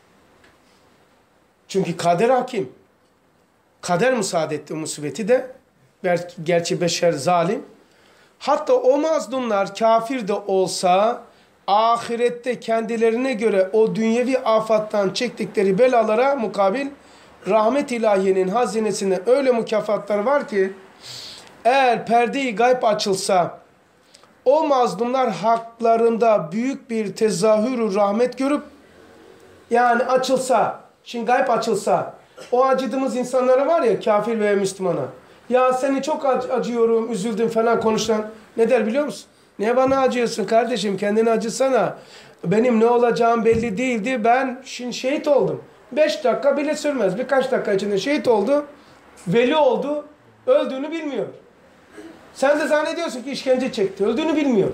A: Çünkü kader hakim. Kader müsaade etti musibeti de. Gerçi beşer zalim. Hatta o mazlumlar kafir de olsa ahirette kendilerine göre o dünyevi afattan çektikleri belalara mukabil rahmet ilahiyenin hazinesinde öyle mükafatlar var ki eğer perde-i gayb açılsa o mazlumlar haklarında büyük bir tezahürü rahmet görüp yani açılsa, şimdi gayb açılsa o acıdığımız insanlara var ya kafir veya Müslümana ya seni çok ac acıyorum, üzüldüm falan konuşan ne der biliyor musun? Niye bana acıyorsun kardeşim, kendini acısana. Benim ne olacağım belli değildi, ben şimdi şehit oldum. Beş dakika bile sürmez, birkaç dakika içinde şehit oldu, veli oldu, öldüğünü bilmiyor. Sen de zannediyorsun ki işkence çekti, öldüğünü bilmiyor.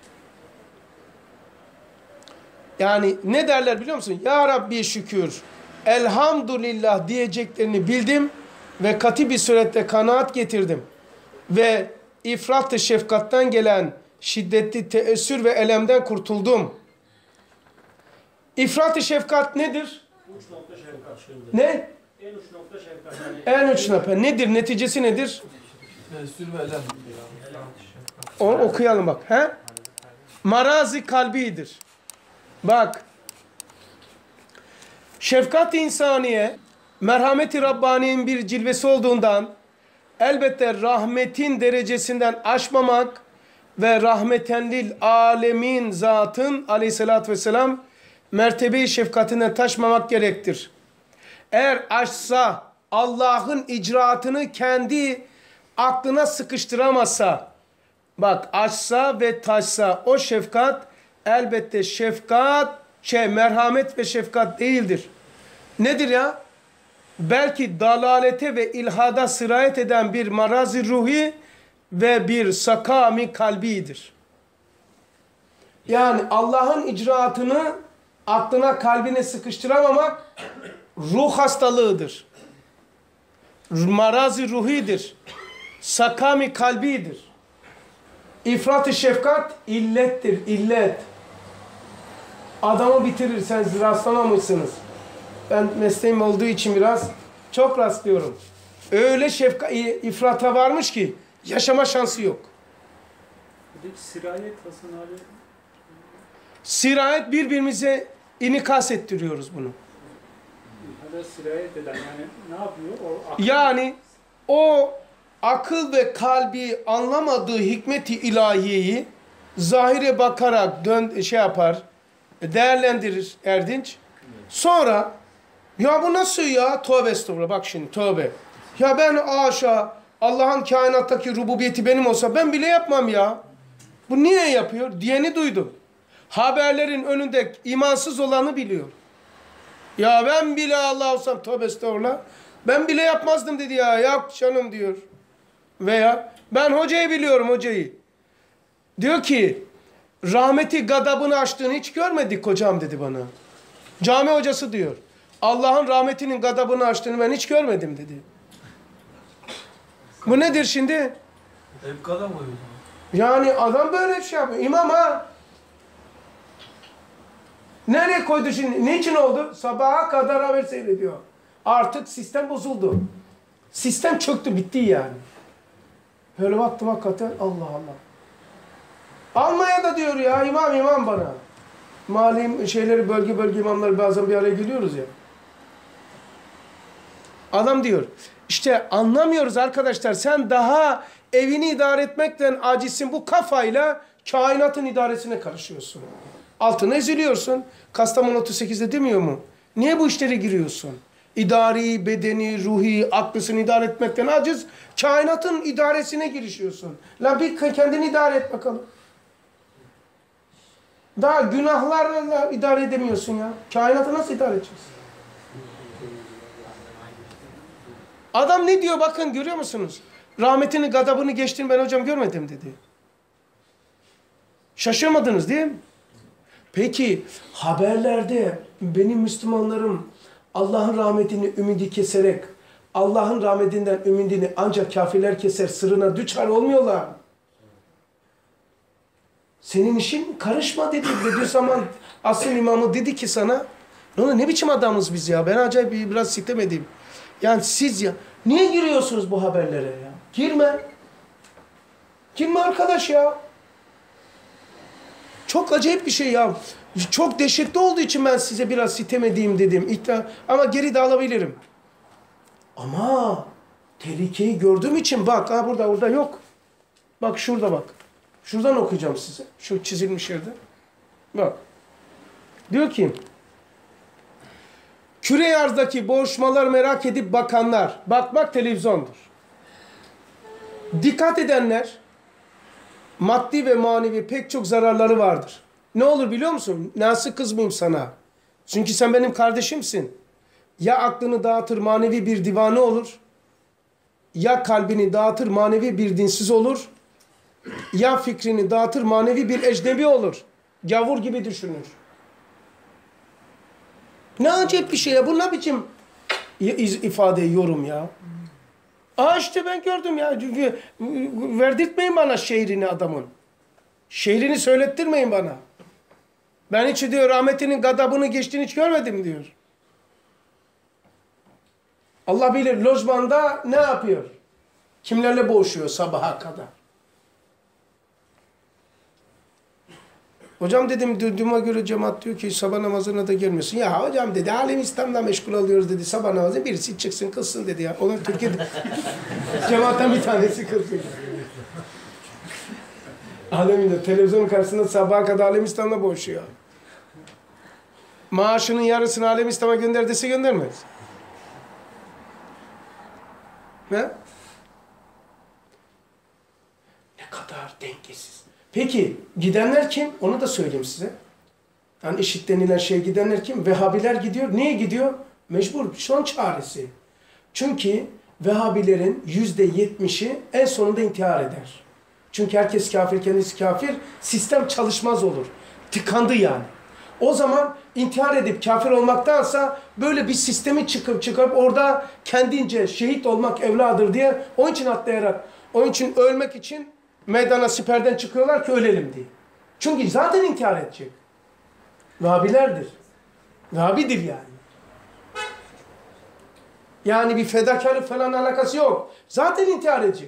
A: Yani ne derler biliyor musun? Ya Rabbi şükür, elhamdülillah diyeceklerini bildim ve katı bir surette kanaat getirdim. Ve ifrat-ı şefkattan gelen şiddetli teessür ve elemden kurtuldum. İfrat-ı şefkat nedir?
F: Uç nokta şefkat.
A: Ne?
F: En uç nokta şefkat. Yani
A: En uç nokta. Nedir? Neticesi nedir?
H: Teessür ve elem.
A: Onu okuyalım bak. He? Marazi kalbidir. Bak. Şefkat-i insaniye, merhamet-i Rabbani'nin bir cilvesi olduğundan elbette rahmetin derecesinden aşmamak ve rahmetenlil alemin zatın aleyhissalatü vesselam mertebe-i şefkatine taşmamak gerektir. Eğer aşsa Allah'ın icraatını kendi aklına sıkıştıramazsa, bak aşsa ve taşsa o şefkat elbette şefkat, şey merhamet ve şefkat değildir. Nedir ya? Belki dalalete ve ilhada sirayet eden bir marazi ruhi ve bir sakami kalbidir. Yani Allah'ın icraatını aklına, kalbine sıkıştıramamak ruh hastalığıdır. Marazi ruhidir. Sakami kalbidir. İfrat-ı şefkat illettir, illet. Adamı bitirir, sen rastlamamışsınız. Ben mesleğim olduğu için biraz çok rastlıyorum. Öyle şefkat, ifrata varmış ki yaşama şansı yok.
F: Buradaki sirayet Hasan abi.
A: Sirayet birbirimize inikas ettiriyoruz bunu.
F: Hala sirayet eden yani ne yapıyor? O akıl-
A: Yani o akıl ve kalbi anlamadığı hikmeti ilahiyeyi zahire bakarak dön şey yapar, değerlendirir Erdinç. Sonra ya bu nasıl ya? Tövbe estağfurullah, bak şimdi tövbe. Ya ben aşağı Allah'ın kainattaki rububiyeti benim olsa ben bile yapmam ya. Bu niye yapıyor? Diyeni duydum. Haberlerin önünde imansız olanı biliyor. Ya ben bile Allah olsam tövbe estağfurullah. Ben bile yapmazdım dedi ya. Yok canım diyor. Veya ben hocayı biliyorum hocayı. Diyor ki rahmeti gadabını açtığını hiç görmedik hocam dedi bana. Cami hocası diyor. Allah'ın rahmetinin gadabını açtığını ben hiç görmedim dedi. Bu nedir şimdi?
G: Hep kadar mı?
A: Yani adam böyle şey yapıyor. İmam ha. Nereye koydu şimdi? Niçin oldu? Sabaha kadar haber seyrediyor. Artık sistem bozuldu. Sistem çöktü, bitti yani. Böyle baktım hakikaten Allah Allah. Almanya'da diyor ya imam imam bana. Mali şeyleri bölge bölge imamları bazen bir araya geliyoruz ya. Adam diyor işte anlamıyoruz arkadaşlar, sen daha evini idare etmekten acizsin, bu kafayla kainatın idaresine karışıyorsun. Altına eziliyorsun. Kastamonu otuz sekizde demiyor mu? Niye bu işlere giriyorsun? İdari, bedeni, ruhi, aklısını idare etmekten aciz, kainatın idaresine girişiyorsun. La bir kendini idare et bakalım. Daha günahlarla idare edemiyorsun ya. Kainatı nasıl idare edeceksin? Adam ne diyor bakın, görüyor musunuz? Rahmetini, gadabını geçtiğini ben hocam görmedim dedi. Şaşırmadınız değil mi? Peki haberlerde benim Müslümanlarım Allah'ın rahmetini ümidi keserek Allah'ın rahmetinden ümidini ancak kafirler keser sırrına düçar olmuyorlar. Senin işin karışma dedi. Dediği zaman asıl imamı dedi ki sana, ne, ne biçim adamız biz ya, ben acayip biraz sitem edeyim. Yani siz ya niye giriyorsunuz bu haberlere ya? Girme. Girme arkadaş ya. Çok acayip bir şey ya. Çok dehşetli olduğu için ben size biraz sitem edeyim dedim. İddia, ama geri de alabilirim. Ama tehlikeyi gördüğüm için bak, ha burada burada yok. Bak şurada bak. Şuradan okuyacağım size. Şu çizilmiş yerde. Bak. Diyor ki küre arzdaki boğuşmalar merak edip bakanlar. Bakmak televizyondur. Dikkat edenler maddi ve manevi pek çok zararları vardır. Ne olur biliyor musun? Nasıl kızmayayım sana? Çünkü sen benim kardeşimsin. Ya aklını dağıtır manevi bir divane olur. Ya kalbini dağıtır manevi bir dinsiz olur. Ya fikrini dağıtır manevi bir ecnebi olur. Gavur gibi düşünür. Ne acayip bir şey ya. Bu ne biçim ifade, yorum ya. Aa işte ben gördüm ya. Çünkü verdirtmeyin bana şehrini adamın. Şehrini söylettirmeyin bana. Ben hiç diyor rahmetinin gadabını geçtiğini hiç görmedim diyor. Allah bilir lojmanda ne yapıyor? Kimlerle boğuşuyor sabaha kadar? Hocam dedim duyduğuma göre cemaat diyor ki sabah namazına da gelmiyorsun. Ya hocam dedi alem İslam'la meşgul oluyoruz dedi. Sabah namazı birisi çıksın kılsın dedi ya. Onun Türkiye'de cemaatten bir tanesi kılsın. Aleminde televizyonun karşısında sabaha kadar alem İslam'la boğuşuyor. Maaşının yarısını alem İslam'a gönder dese göndermez. Ne? Ne kadar dengesiz. Peki gidenler kim? Onu da söyleyeyim size. Yani IŞİD denilen şey gidenler kim? Vehhabiler gidiyor. Niye gidiyor? Mecbur. Son çaresi. Çünkü Vehhabilerin yüzde yetmişi en sonunda intihar eder. Çünkü herkes kafir, kendisi kafir. Sistem çalışmaz olur. Tıkandı yani. O zaman intihar edip kafir olmaktansa böyle bir sistemi çıkıp çıkıp orada kendince şehit olmak evladır diye onun için atlayarak, onun için ölmek için meydana siperden çıkıyorlar ki ölelim diye. Çünkü zaten intihar edecek. Vehhabilerdir. Vehhabidir yani. Yani bir fedakarlık falan alakası yok. Zaten intihar edecek.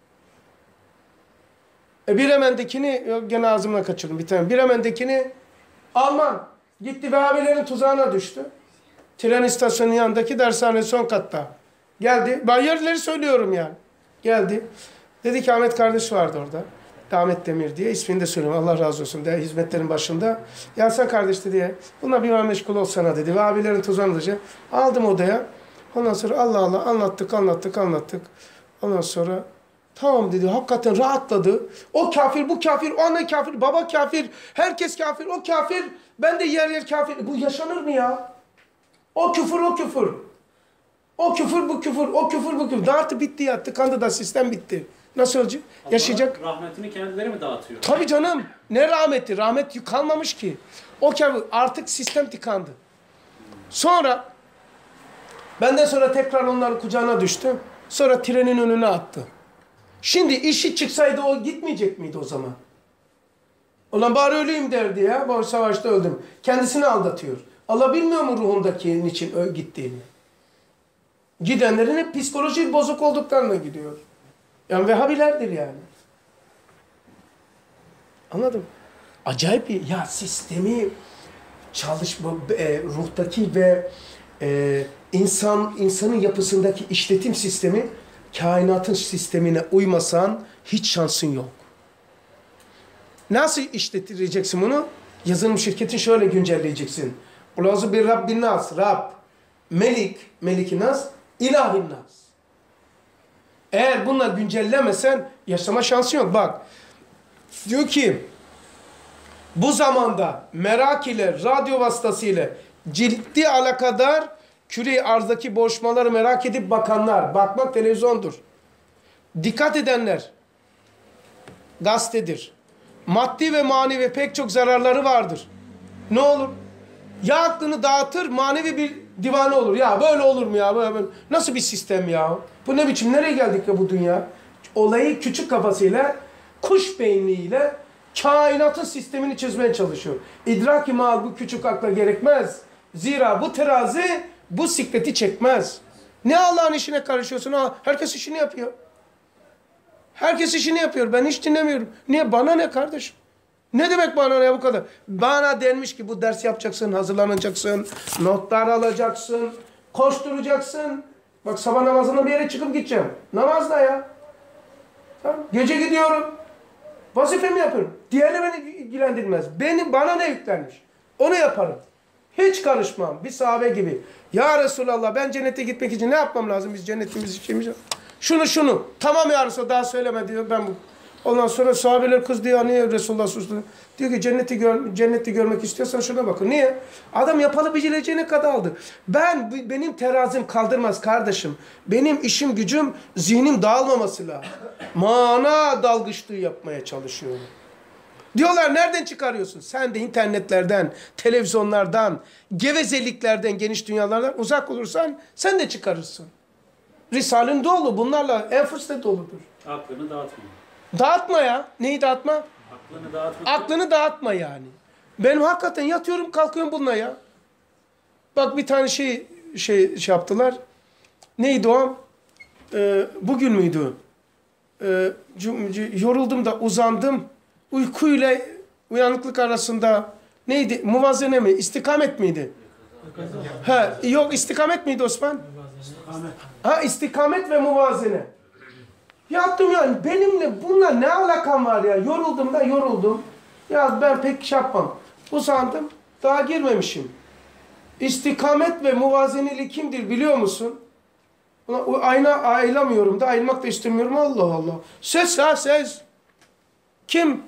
A: E Bremen'dekini, gene ağzımdan kaçırdım bir tane. Bremen'dekini Alman gitti Vehhabilerin tuzağına düştü. Tren istasyonunun yanındaki dershane son katta. Geldi. Ben yerleri söylüyorum yani. Geldi. Dedi ki Ahmet kardeş vardı orada. Ahmet Demir diye. İsmini de söylüyorum. Allah razı olsun de hizmetlerin başında. Ya sen kardeş dedi. Buna bir meşgul olsana dedi. Vehhabilerin tuzağına düştü. Aldım odaya. Ondan sonra Allah Allah anlattık anlattık anlattık. Ondan sonra tamam dedi. Hakikaten rahatladı. O kafir, bu kafir, o anne kafir, baba kafir, herkes kafir, o kafir. Ben de yer yer kafir. Bu yaşanır mı ya? O küfür, o küfür. O küfür, bu küfür, o küfür, bu küfür. Dağıttı bitti ya. Tıkandı da sistem bitti. Nasıl olacak? Yaşayacak.
G: Rahmetini kendileri mi dağıtıyor?
A: Tabii canım. Ne rahmeti? Rahmet kalmamış ki. O kafir artık sistem tıkandı. Sonra benden sonra tekrar onların kucağına düştü. Sonra trenin önüne attı. Şimdi işi çıksaydı o gitmeyecek miydi o zaman? Ulan bari öleyim derdi ya. Bu savaşta öldüm. Kendisini aldatıyor. Allah bilmiyor mu ruhundaki niçin gittiğini? Gidenlerin hep psikolojik bozuk olduklarına gidiyor. Yani Vehhabilerdir yani. Anladın? Acayip bir ya sistemi çalışma e, ruhtaki ve e, insan insanın yapısındaki işletim sistemi kainatın sistemine uymasan hiç şansın yok. Nasıl işletireceksin bunu? Yazılım şirketin şöyle güncelleyeceksin. Ulazu bir Rabbin nas, Rab, Melik, Melik-i nas, İlahi nas. Eğer bunlar güncellemesen yaşama şansın yok. Bak, diyor ki bu zamanda merak ile, radyo vasıtasıyla ciddi alakadar küre-i arzdaki boşmaları merak edip bakanlar, bakmak televizyondur. Dikkat edenler gazetedir. Maddi ve manevi pek çok zararları vardır. Ne olur? Ya aklını dağıtır, manevi bir divane olur. Ya böyle olur mu ya? Böyle, böyle. Nasıl bir sistem ya? Bu ne biçim? Nereye geldik ya bu dünya? Olayı küçük kafasıyla, kuş beyniyle kainatın sistemini çözmeye çalışıyor. İdrak-i mal bu küçük akla gerekmez. Zira bu terazi bu sikleti çekmez. Ne Allah'ın işine karışıyorsun? Ha, herkes işini yapıyor. Herkes işini yapıyor. Ben hiç dinlemiyorum. Niye? Bana ne kardeşim? Ne demek bana ne bu kadar? Bana denmiş ki bu ders yapacaksın, hazırlanacaksın, notlar alacaksın, koşturacaksın. Bak sabah namazına bir yere çıkıp gideceğim. Namazla ya. Tamam. Gece gidiyorum. Vazifemi yapıyorum. Diğerleri beni ilgilendirmez. Benim, bana ne yüklenmiş? Onu yaparım. Hiç karışmam. Bir sahabe gibi. Ya Resulallah ben cennete gitmek için ne yapmam lazım? Biz cennetimiz için şunu şunu. Tamam ya Resulallah daha söyleme diyor. Ben bu. Ondan sonra sahabeler kız diyor. Niye Resulullah sustu? Diyor ki cenneti, gör, cenneti görmek istiyorsan şuna bakın. Niye? Adam yapalı biçileceğine kadar aldı. Ben, benim terazim kaldırmaz kardeşim. Benim işim gücüm zihnim dağılmaması lazım. Mana dalgıçlığı yapmaya çalışıyorum. Diyorlar nereden çıkarıyorsun? Sen de internetlerden, televizyonlardan, gevezeliklerden, geniş dünyalardan uzak olursan sen de çıkarırsın. Risalin dolu. Bunlarla enfus de doludur.
G: Aklını dağıtma.
A: Dağıtma ya. Neyi dağıtma?
G: Aklını dağıtma.
A: Aklını dağıtma yani. Benim hakikaten yatıyorum kalkıyorum bununla ya. Bak bir tane şey şey, şey yaptılar. Neydi o? Ee, bugün müydü? Ee, yoruldum da uzandım. Uykuyla uyanıklık arasında neydi? Muvazene mi? İstikamet miydi? Ha, yok istikamet miydi Osman? İstikamet. Ha istikamet ve muvazene. Yattım yani benimle bununla ne alakam var ya? Yoruldum da yoruldum. Ya ben pek şey yapmam. Uzandım. Daha girmemişim. İstikamet ve muvazeneli kimdir biliyor musun? Ayna ayılamıyorum da ayılmak da istemiyorum. Allah Allah. Ses ha ses. Kim?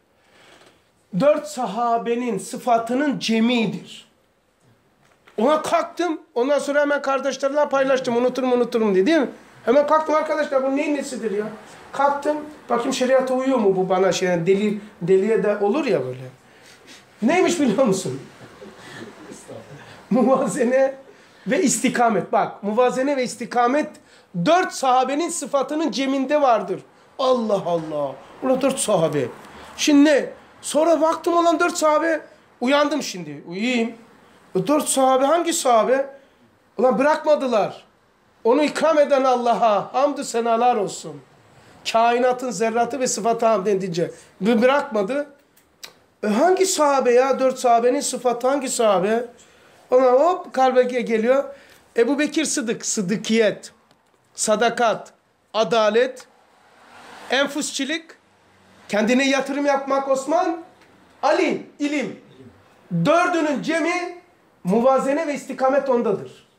A: Dört sahabenin sıfatının cemidir. Ona kalktım. Ondan sonra hemen kardeşlerle paylaştım. Unuturum unuturum diye değil mi? Hemen kalktım arkadaşlar. Bu neyin nesidir ya? Kalktım. Bakayım şeriata uyuyor mu bu bana şey? Deli, deliye de olur ya böyle. Neymiş biliyor musun? Muvazene ve istikamet. Bak, muvazene ve istikamet dört sahabenin sıfatının ceminde vardır. Allah Allah. Ulan dört sahabe. Şimdi ne? Sonra baktım olan dört sahabe. Uyandım şimdi. Uyuyayım. O dört sahabe hangi sahabe? Ulan bırakmadılar. Onu ikram eden Allah'a hamdü senalar olsun. Kainatın zerratı ve sıfatı hamd edince bırakmadı. E hangi sahabe ya? Dört sahabenin sıfatı hangi sahabe? Ona hop kalbe geliyor. Ebu Bekir Sıdık, sıdıkiyet, sadakat, adalet, enfusçilik, kendine yatırım yapmak Osman, Ali, ilim. Dördünün cemi muvazene ve istikamet ondadır.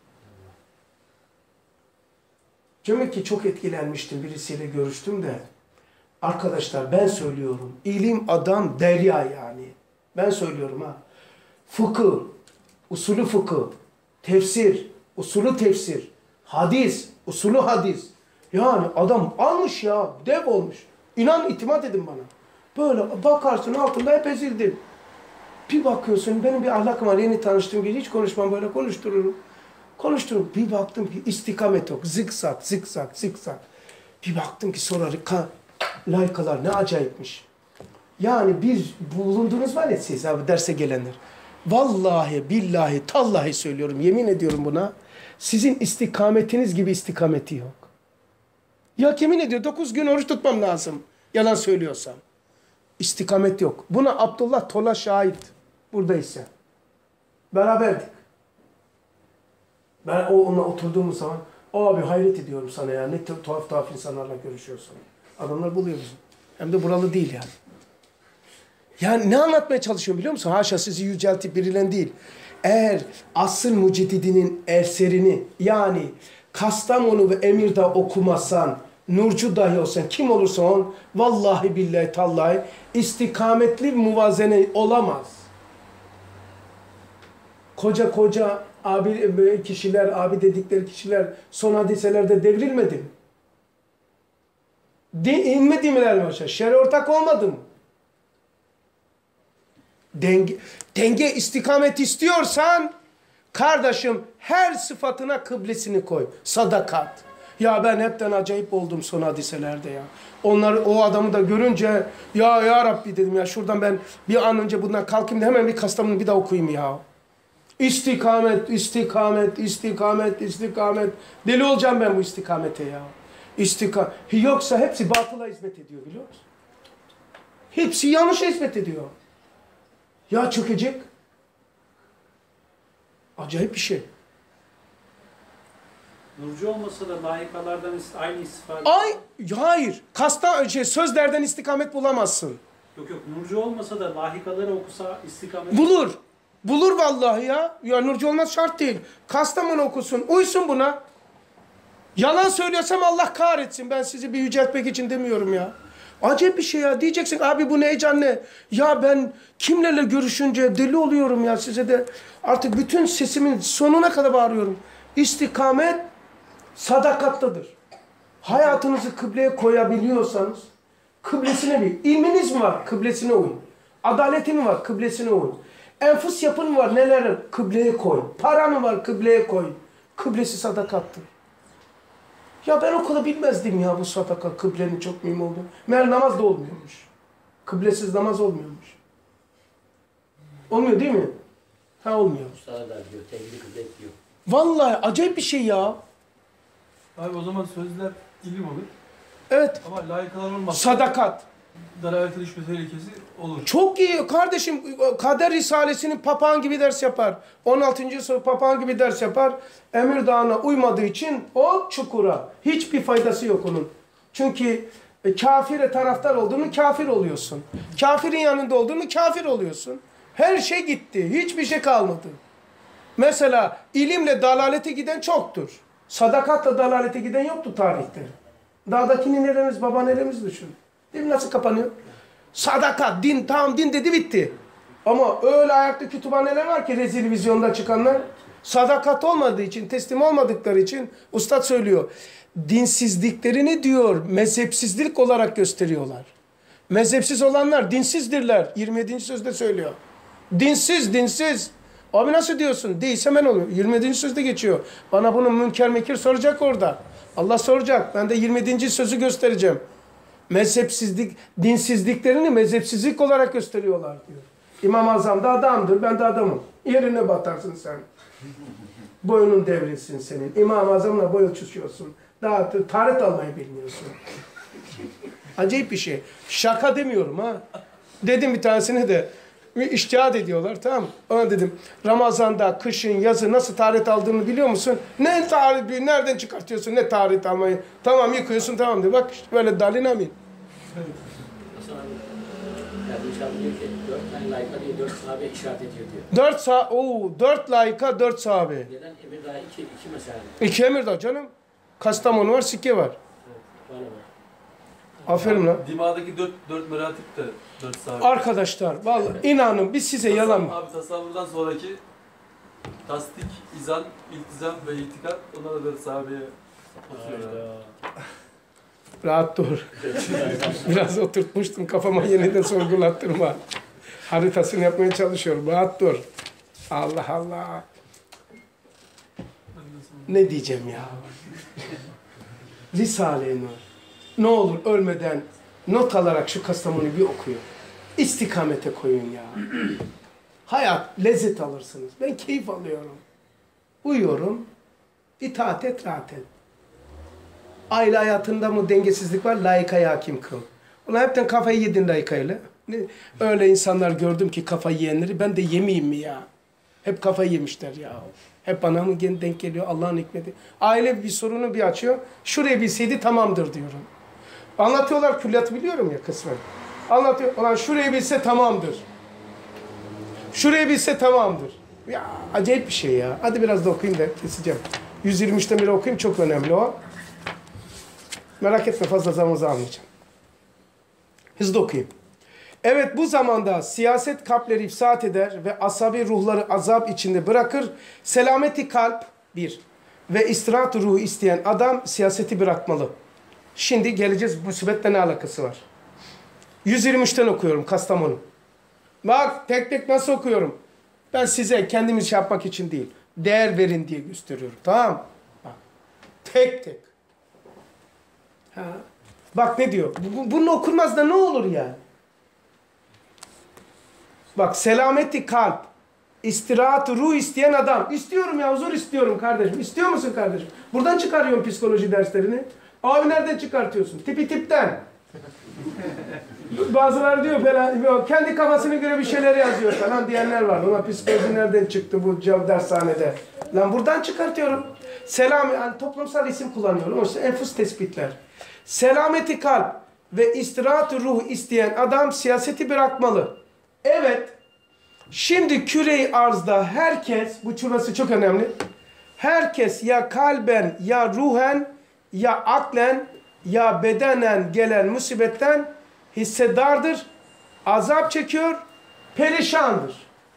A: Demek ki çok etkilenmiştim, birisiyle görüştüm de. Arkadaşlar ben söylüyorum, ilim adam derya yani. Ben söylüyorum ha. Fıkıh, usulü fıkıh, tefsir, usulü tefsir, hadis, usulü hadis. Yani adam almış ya, dev olmuş. İnan, itimat edin bana. Böyle bakarsın altında hep ezildim. Bir bakıyorsun, benim bir ahlakım var, yeni tanıştığım gibi hiç konuşmam, böyle konuştururum. Konuştururum. Bir baktım ki istikamet yok. Zikzak, zikzak, zikzak. Bir baktım ki sonra layıkalar ne acayipmiş. Yani bir bulundunuz var ya siz abi derse gelenler. Vallahi, billahi, tallahi söylüyorum, yemin ediyorum buna. Sizin istikametiniz gibi istikameti yok. Ya yemin ediyor dokuz gün oruç tutmam lazım. Yalan söylüyorsam. İstikamet yok. Buna Abdullah Tola şahit. Buradaysa. Beraberdik. Ben o onunla oturduğumuz zaman abi hayret ediyorum sana ya. Ne tuhaf tuhaf insanlarla görüşüyorsun. Adamlar buluyor bizi. Hem de buralı değil yani. Yani ne anlatmaya çalışıyorum biliyor musun? Haşa sizi yüceltip birilen değil. Eğer asıl mucididinin eserini yani Kastamonu ve Emirdağ okumazsan, nurcu dahi olsan, kim olursa ol, vallahi billahi tallahi istikametli muvazene olamaz. Koca koca abi kişiler, abi dedikleri kişiler son hadiselerde devrilmedi mi? De, inmedi miler mi aşağı? Şer ortak olmadı mı? Denge, denge istikamet istiyorsan kardeşim her sıfatına kıblesini koy. Sadakat. Ya ben hepten acayip oldum son hadiselerde ya. Onlar o adamı da görünce ya ya Rabbi dedim ya şuradan ben bir an önce bundan kalkayım da hemen bir Kastamonu bir daha okuyayım ya. İstikamet, istikamet, istikamet, istikamet. Deli olacağım ben bu istikamete ya. İstika Yoksa hepsi batıla hizmet ediyor biliyor musun? Hepsi yanlış hizmet ediyor. Ya çökecek. Acayip bir şey.
F: Nurcu olmasa da layıkalardan aynı istifade.
A: Ay, hayır. Kasta şey, sözlerden istikamet bulamazsın.
F: Yok yok, nurcu olmasa da lahikaları okusa istikamet...
A: Bulur. Bulur vallahi ya. Ya nurcu olmaz şart değil. Kastamonu okusun. Uysun buna. Yalan söylüyorsam Allah kahretsin. Ben sizi bir yüceltmek için demiyorum ya. Acayip bir şey ya. Diyeceksin abi bu ne heyecan ne? Ya ben kimlerle görüşünce deli oluyorum ya. Size de artık bütün sesimin sonuna kadar bağırıyorum. İstikamet sadakattadır. Hayatınızı kıbleye koyabiliyorsanız kıblesine bir. İlminiz mi var? Kıblesine uyun. Adaletin mi var? Kıblesine uyun. Enfus yapın var? Neler? Kıbleye koy. Paran mı var? Kıbleye koy. Kıblesi sadakattır. Ya ben o kadar bilmezdim ya bu sadaka, kıblenin çok mühim olduğunu. Meğer namaz da olmuyormuş. Kıblesiz namaz olmuyormuş. Olmuyor değil mi? Ha olmuyor.
H: Sağda diyor, tevhid kıble diyor.
A: Vallahi acayip bir şey ya.
I: Abi o zaman sözler ilim olur.
A: Evet.
I: Ama layıkalar olmaz.
A: Sadakat.
I: Dalalete düşme tehlikesi olur.
A: Çok iyi kardeşim. Kader Risalesi'nin papağan gibi ders yapar. on altıncı soru papağan gibi ders yapar. Emirdağ'ına uymadığı için o çukura. Hiçbir faydası yok onun. Çünkü e, kafire taraftar olduğunu kafir oluyorsun. Kafirin yanında olduğunu kafir oluyorsun. Her şey gitti. Hiçbir şey kalmadı. Mesela ilimle dalalete giden çoktur. Sadakatla dalalete giden yoktu tarihte. Dağdaki ninelerimiz, babaannelerimiz düşün. Değil mi? Nasıl kapanıyor? Sadakat, din, tamam din dedi bitti. Ama öyle ayakta kütüphaneler var ki rezil vizyonda çıkanlar. Sadakat olmadığı için, teslim olmadıkları için ustad söylüyor. Dinsizliklerini diyor mezhepsizlik olarak gösteriyorlar. Mezhepsiz olanlar dinsizdirler. yirmi yedinci sözde söylüyor. Dinsiz, dinsiz. Abi nasıl diyorsun? Değilse ben oluyor. yirmi yedinci sözde geçiyor. Bana bunu Münker Mekir soracak orada. Allah soracak. Ben de yirmi yedinci sözü göstereceğim. Mezhepsizlik, dinsizliklerini mezhepsizlik olarak gösteriyorlar diyor. İmam-ı Azam da adamdır, ben de adamım. Yerine batarsın sen. Boyunun devrilsin senin. İmam-ı Azam'la boy ölçüşüyorsun. Daha taharet almayı bilmiyorsun. Acayip bir şey. Şaka demiyorum ha. Dedim bir tanesine de. İçtihat ediyorlar, tamam mı? Ona dedim, Ramazan'da, kışın, yazı nasıl taharet aldığını biliyor musun? Ne taharet, nereden çıkartıyorsun, ne taharet almayı? Tamam, yıkıyorsun, tamam diyor. Bak işte böyle dalin amin.
H: Yardımcı abi diyor ki dört tane layıka diye dört sahabe işaret ediyor diyor.
A: Dört sa Oo, dört layıka, dört sahabe.
H: Neden? Emirdağ iki, iki mesela.
A: İki Emirdağ canım. Kastamonu var, Sikke var.
H: Evet, var var.
A: Aferin lan.
I: Dima'daki dört, dört meratip de dört sahabe.
A: Arkadaşlar, vallahi inanın biz size yalan mı?
I: Abi tasavvurdan sonraki tasdik, izan, iltizam ve itikat onlar da dört sahabeye oturuyor.
A: Rahat dur. Biraz oturtmuştum kafama, yeniden sorgulattırma. Haritasını yapmaya çalışıyorum. Rahat dur. Allah Allah. Ne diyeceğim ya? Risale-i Nur. Ne olur ölmeden not alarak şu Kastamonu'yu bir okuyun. İstikamete koyun ya. Hayat, lezzet alırsınız. Ben keyif alıyorum. Uyuyorum. İtaat et, rahat et. Aile hayatında mı dengesizlik var? Layıkaya hakim kıl. Ulan hepten kafayı yedin layıkayla. Öyle insanlar gördüm ki kafayı yiyenleri, ben de yemeyeyim mi ya? Hep kafayı yemişler ya. Hep bana mı denk geliyor Allah'ın hikmeti? Aile bir sorunu bir açıyor. Şurayı bilseydi tamamdır diyorum. Anlatıyorlar, külliyatı biliyorum ya kısmen. Anlatıyor. Ulan şurayı bilse tamamdır. Şurayı bilse tamamdır. Ya acayip bir şey ya. Hadi biraz da okuyayım da keseceğim. yüz yirmi üçten beri okuyayım, çok önemli o. Merak etme, fazla zamanınızı almayacağım. Hızlı okuyayım. Evet, bu zamanda siyaset kalpleri ifsat eder ve asabi ruhları azap içinde bırakır. Selameti kalp bir ve istirahat ruhu isteyen adam siyaseti bırakmalı. Şimdi geleceğiz, musibetle ne alakası var? yüz yirmi üçten okuyorum Kastamonu. Bak tek tek nasıl okuyorum. Ben size kendimiz şey yapmak için değil, değer verin diye gösteriyorum. Tamam. Bak. Tek tek. Ha. Bak ne diyor? Bu, bunu okunmaz da ne olur yani? Bak, selameti kalp, istirahat ruh isteyen adam. İstiyorum ya, huzur istiyorum kardeşim. İstiyor musun kardeşim? Buradan çıkarıyorum psikoloji derslerini. Abi nereden çıkartıyorsun? Tipi tipten. Bazıları diyor falan, kendi kafasına göre bir şeyler yazıyor falan diyenler var. Ona psikoloji nereden çıktı bu dershanede? Lan buradan çıkartıyorum. Selam, yani toplumsal isim kullanıyorum. O işte enfus tespitler. Selameti kalp ve istirahat ruh isteyen adam siyaseti bırakmalı. Evet, şimdi küre-i arzda herkes, bu şurası çok önemli, herkes ya kalben ya ruhen ya aklen ya bedenen gelen musibetten hissedardır, azap çekiyor, perişandır.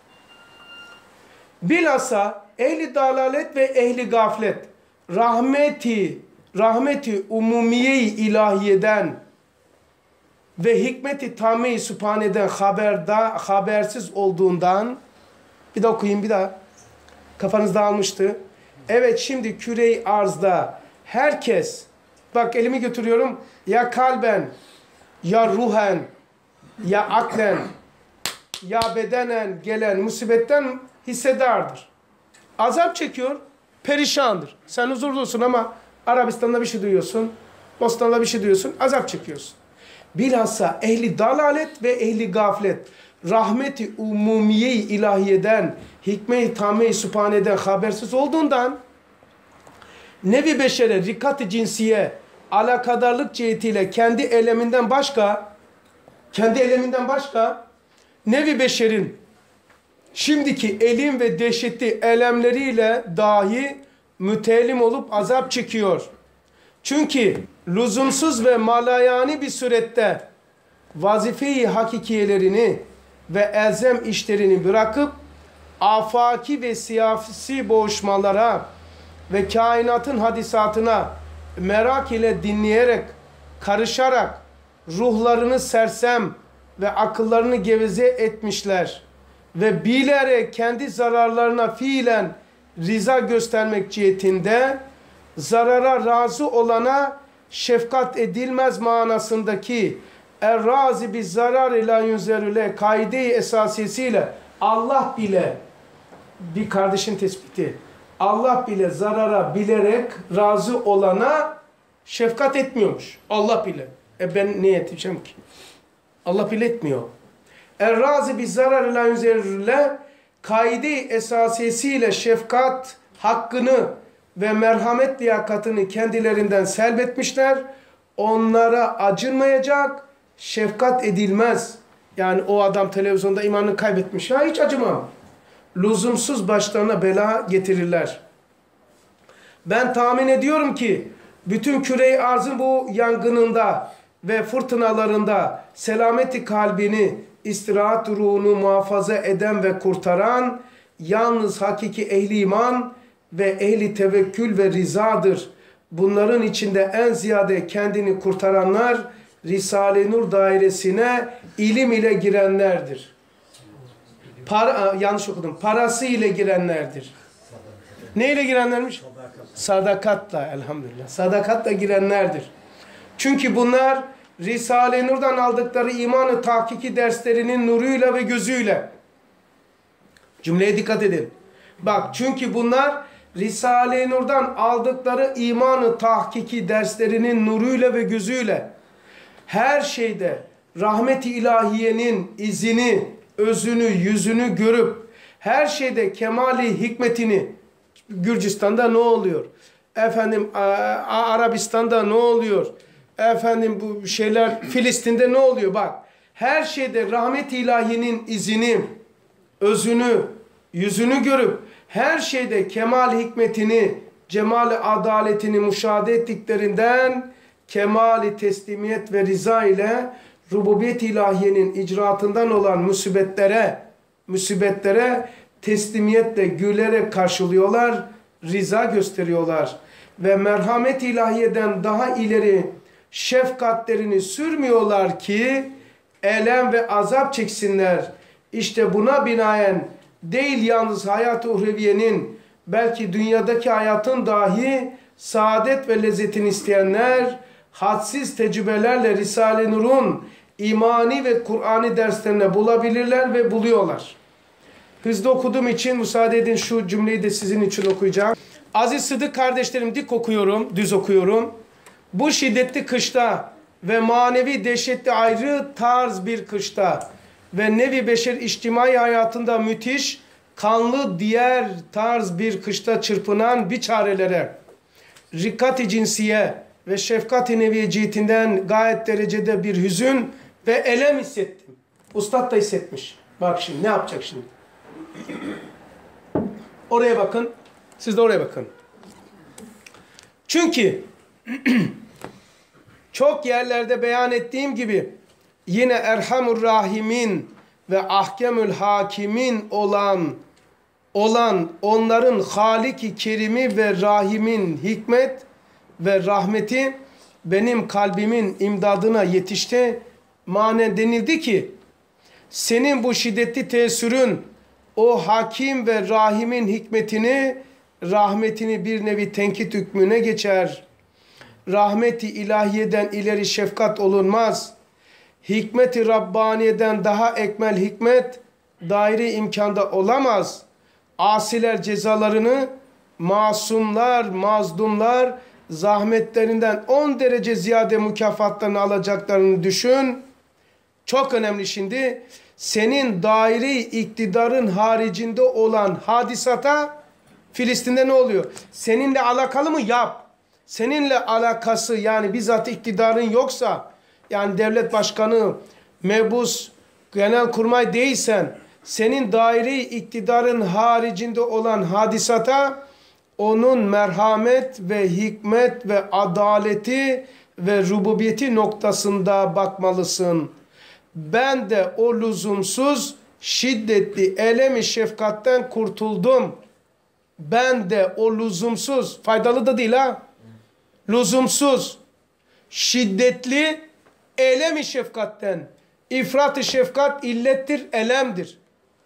A: Bilhassa ehli dalalet ve ehli gaflet rahmeti, rahmeti umumiye-i ilahiyeden ve hikmeti tamme-i sübhaneden haberda, habersiz olduğundan, bir daha okuyayım bir daha, kafanız dağılmıştı. Evet, şimdi küre-i arzda herkes, bak elimi götürüyorum, ya kalben, ya ruhen, ya aklen, ya bedenen gelen musibetten hissedardır. Azap çekiyor, perişandır. Sen huzurlusun ama Arabistan'da bir şey duyuyorsun, Bostan'da bir şey duyuyorsun, azap çekiyorsun. Bilhassa ehli dalalet ve ehli gaflet rahmeti umumiye-i ilahiyeden, hikme-i tamme-i sübhaneden habersiz olduğundan nevi beşere, rikat-ı cinsiye, alakadarlık cihetiyle kendi eleminden başka, kendi eleminden başka nevi beşerin şimdiki elim ve dehşetli elemleriyle dahi müteellim olup azap çekiyor. Çünkü lüzumsuz ve malayani bir surette vazife-i hakikiyelerini ve elzem işlerini bırakıp afaki ve siyasi boğuşmalara ve kainatın hadisatına merak ile dinleyerek, karışarak ruhlarını sersem ve akıllarını geveze etmişler. ve bilerek kendi zararlarına fiilen riza göstermek cihetinde zarara razı olana şefkat edilmez manasındaki er-razi bi zarar ila yunzerüle kaide-i esasiyesiyle Allah bile, bir kardeşin tespiti, Allah bile zarara bilerek razı olana şefkat etmiyormuş. Allah bile. E ben ne edeceğim ki? Allah bile etmiyor. Er-razi bi zarar ila yunzerüle kaide-i esasiyesiyle şefkat hakkını ve merhamet liyakatını kendilerinden selbetmişler. Onlara acınmayacak, şefkat edilmez. Yani o adam televizyonda imanını kaybetmiş. Ya hiç acımam. Lüzumsuz başlarına bela getirirler. Ben tahmin ediyorum ki bütün küre-i arzın bu yangınında ve fırtınalarında selameti kalbini, istirahat ruhunu muhafaza eden ve kurtaran yalnız hakiki ehli iman ve ehli tevekkül ve rizadır. Bunların içinde en ziyade kendini kurtaranlar Risale-i Nur dairesine ilim ile girenlerdir. Para, yanlış okudum. Parası ile girenlerdir. Ne ile girenlermiş? Sadakatla, elhamdülillah. Sadakatla girenlerdir. Çünkü bunlar Risale-i Nur'dan aldıkları imanı tahkiki derslerinin nuruyla ve gözüyle. Cümleye dikkat edin. Bak, çünkü bunlar Risale-i Nur'dan aldıkları imanı tahkiki derslerinin nuruyla ve gözüyle her şeyde rahmet-i ilahiyenin izini, özünü, yüzünü görüp her şeyde kemali hikmetini, Gürcistan'da ne oluyor? Efendim Arabistan'da ne oluyor? Efendim bu şeyler Filistin'de ne oluyor? Bak, her şeyde rahmet-i ilahinin izini, özünü, yüzünü görüp her şeyde kemal hikmetini, cemal-i adaletini müşahede ettiklerinden kemali teslimiyet ve rıza ile rububiyet ilahiyenin icraatından olan musibetlere, musibetlere teslimiyetle gülerek karşılıyorlar, rıza gösteriyorlar. Ve merhamet ilahiyeden daha ileri şefkatlerini sürmüyorlar ki elem ve azap çeksinler. İşte buna binaen değil yalnız hayat-ı uhreviyenin, belki dünyadaki hayatın dahi saadet ve lezzetini isteyenler hadsiz tecrübelerle Risale-i Nur'un imani ve Kur'an'ı derslerine bulabilirler ve buluyorlar. Hızlı okuduğum için müsaade edin şu cümleyi de sizin için okuyacağım. Aziz Sıdık kardeşlerim, dik okuyorum, düz okuyorum. Bu şiddetli kışta ve manevi dehşetli ayrı tarz bir kışta ve nevi beşer içtimai hayatında müthiş, kanlı diğer tarz bir kışta çırpınan biçarelere, rikkat-i cinsiye ve şefkat-i neviye cihetinden gayet derecede bir hüzün ve elem hissettim. Ustad da hissetmiş. Bak şimdi ne yapacak şimdi? Oraya bakın. Siz de oraya bakın. Çünkü çok yerlerde beyan ettiğim gibi yine Erhamur Rahimin ve Ahkemül Hakimin olan olan onların Halik-i Kerim'i ve Rahim'in hikmet ve rahmeti benim kalbimin imdadına yetişti. Manen denildi ki senin bu şiddetli tesirün o Hakim ve Rahim'in hikmetini, rahmetini bir nevi tenkit hükmüne geçer. Rahmeti ilahiyeden ileri şefkat olunmaz. Hikmeti Rabbaniye'den daha ekmel hikmet daire imkanda olamaz. Asiler cezalarını, masumlar, mazlumlar zahmetlerinden on derece ziyade mükafatlarını alacaklarını düşün. Çok önemli şimdi. Senin daire-i iktidarın haricinde olan hadisata Filistin'de ne oluyor? Seninle alakalı mı? Yap. Seninle alakası yani bizzat iktidarın yoksa, yani devlet başkanı, mebus, genelkurmay değilsen, senin daire-i iktidarın haricinde olan hadisata onun merhamet ve hikmet ve adaleti ve rububiyeti noktasında bakmalısın. Ben de o lüzumsuz şiddetli elemi şefkatten kurtuldum. Ben de o lüzumsuz, faydalı da değil ha, lüzumsuz şiddetli elemi şefkatten, ifrat-ı şefkat illettir, elemdir.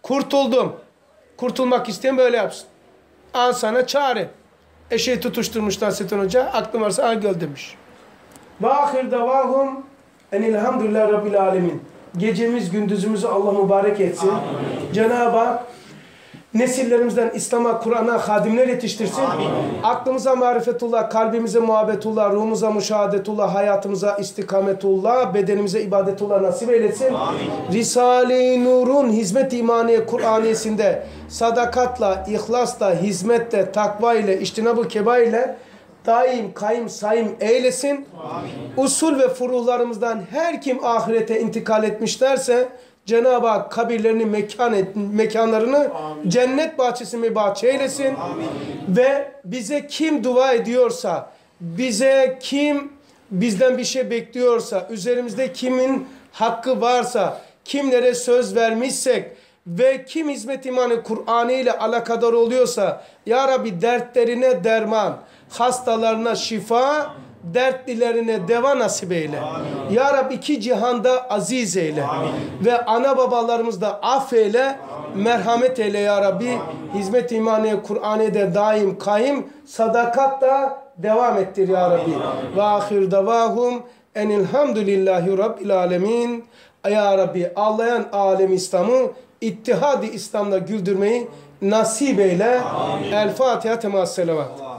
A: Kurtuldum. Kurtulmak isteyen böyle yapsın. Al sana çare. Eşeği tutuşturmuş Nasrettin Hoca. Aklın varsa al gel demiş. Ve ahir davahum enilhamdülillah rabbil alemin. Gecemiz gündüzümüzü Allah mübarek etsin. Cenab-ı Hak nesillerimizden İslam'a, Kur'an'a hadimler yetiştirsin. Amin. Aklımıza marifetullah, kalbimize muhabbetullah, ruhumuza müşahadetullah, hayatımıza istikametullah, bedenimize ibadetullah nasip eylesin. Risale-i Nur'un hizmet imaniye Kur'aniyesinde sadakatla, ihlasla, hizmetle, takva ile, içtinab-ı keba ile daim, kayım, sayım eylesin. Amin. Usul ve furuhlarımızdan her kim ahirete intikal etmişlerse Cenab-ı Hak kabirlerini, mekan et, mekanlarını Amin. Cennet bahçesi mi bahçe eylesin. Amin. Ve bize kim dua ediyorsa, bize kim bizden bir şey bekliyorsa, üzerimizde kimin hakkı varsa, kimlere söz vermişsek ve kim hizmet imanı Kur'an'ı ile alakadar oluyorsa, Ya Rabbi dertlerine derman, hastalarına şifa, dertlilerine deva nasip eyle. Amin. Ya Rabbi iki cihanda aziz eyle. Amin. Ve ana babalarımız da affeyle, Amin. Merhamet eyle Ya Rabbi. Amin. Hizmet imaniye Kur'an'da daim kayım, sadakat da devam ettir Ya Rabbi. Amin. Ve ahir davahum enilhamdülillahi rabbil alemin. Ya Rabbi ağlayan alem İslam'ı İttihad-ı İslam'la güldürmeyi nasip eyle. El Fatiha temas selavat.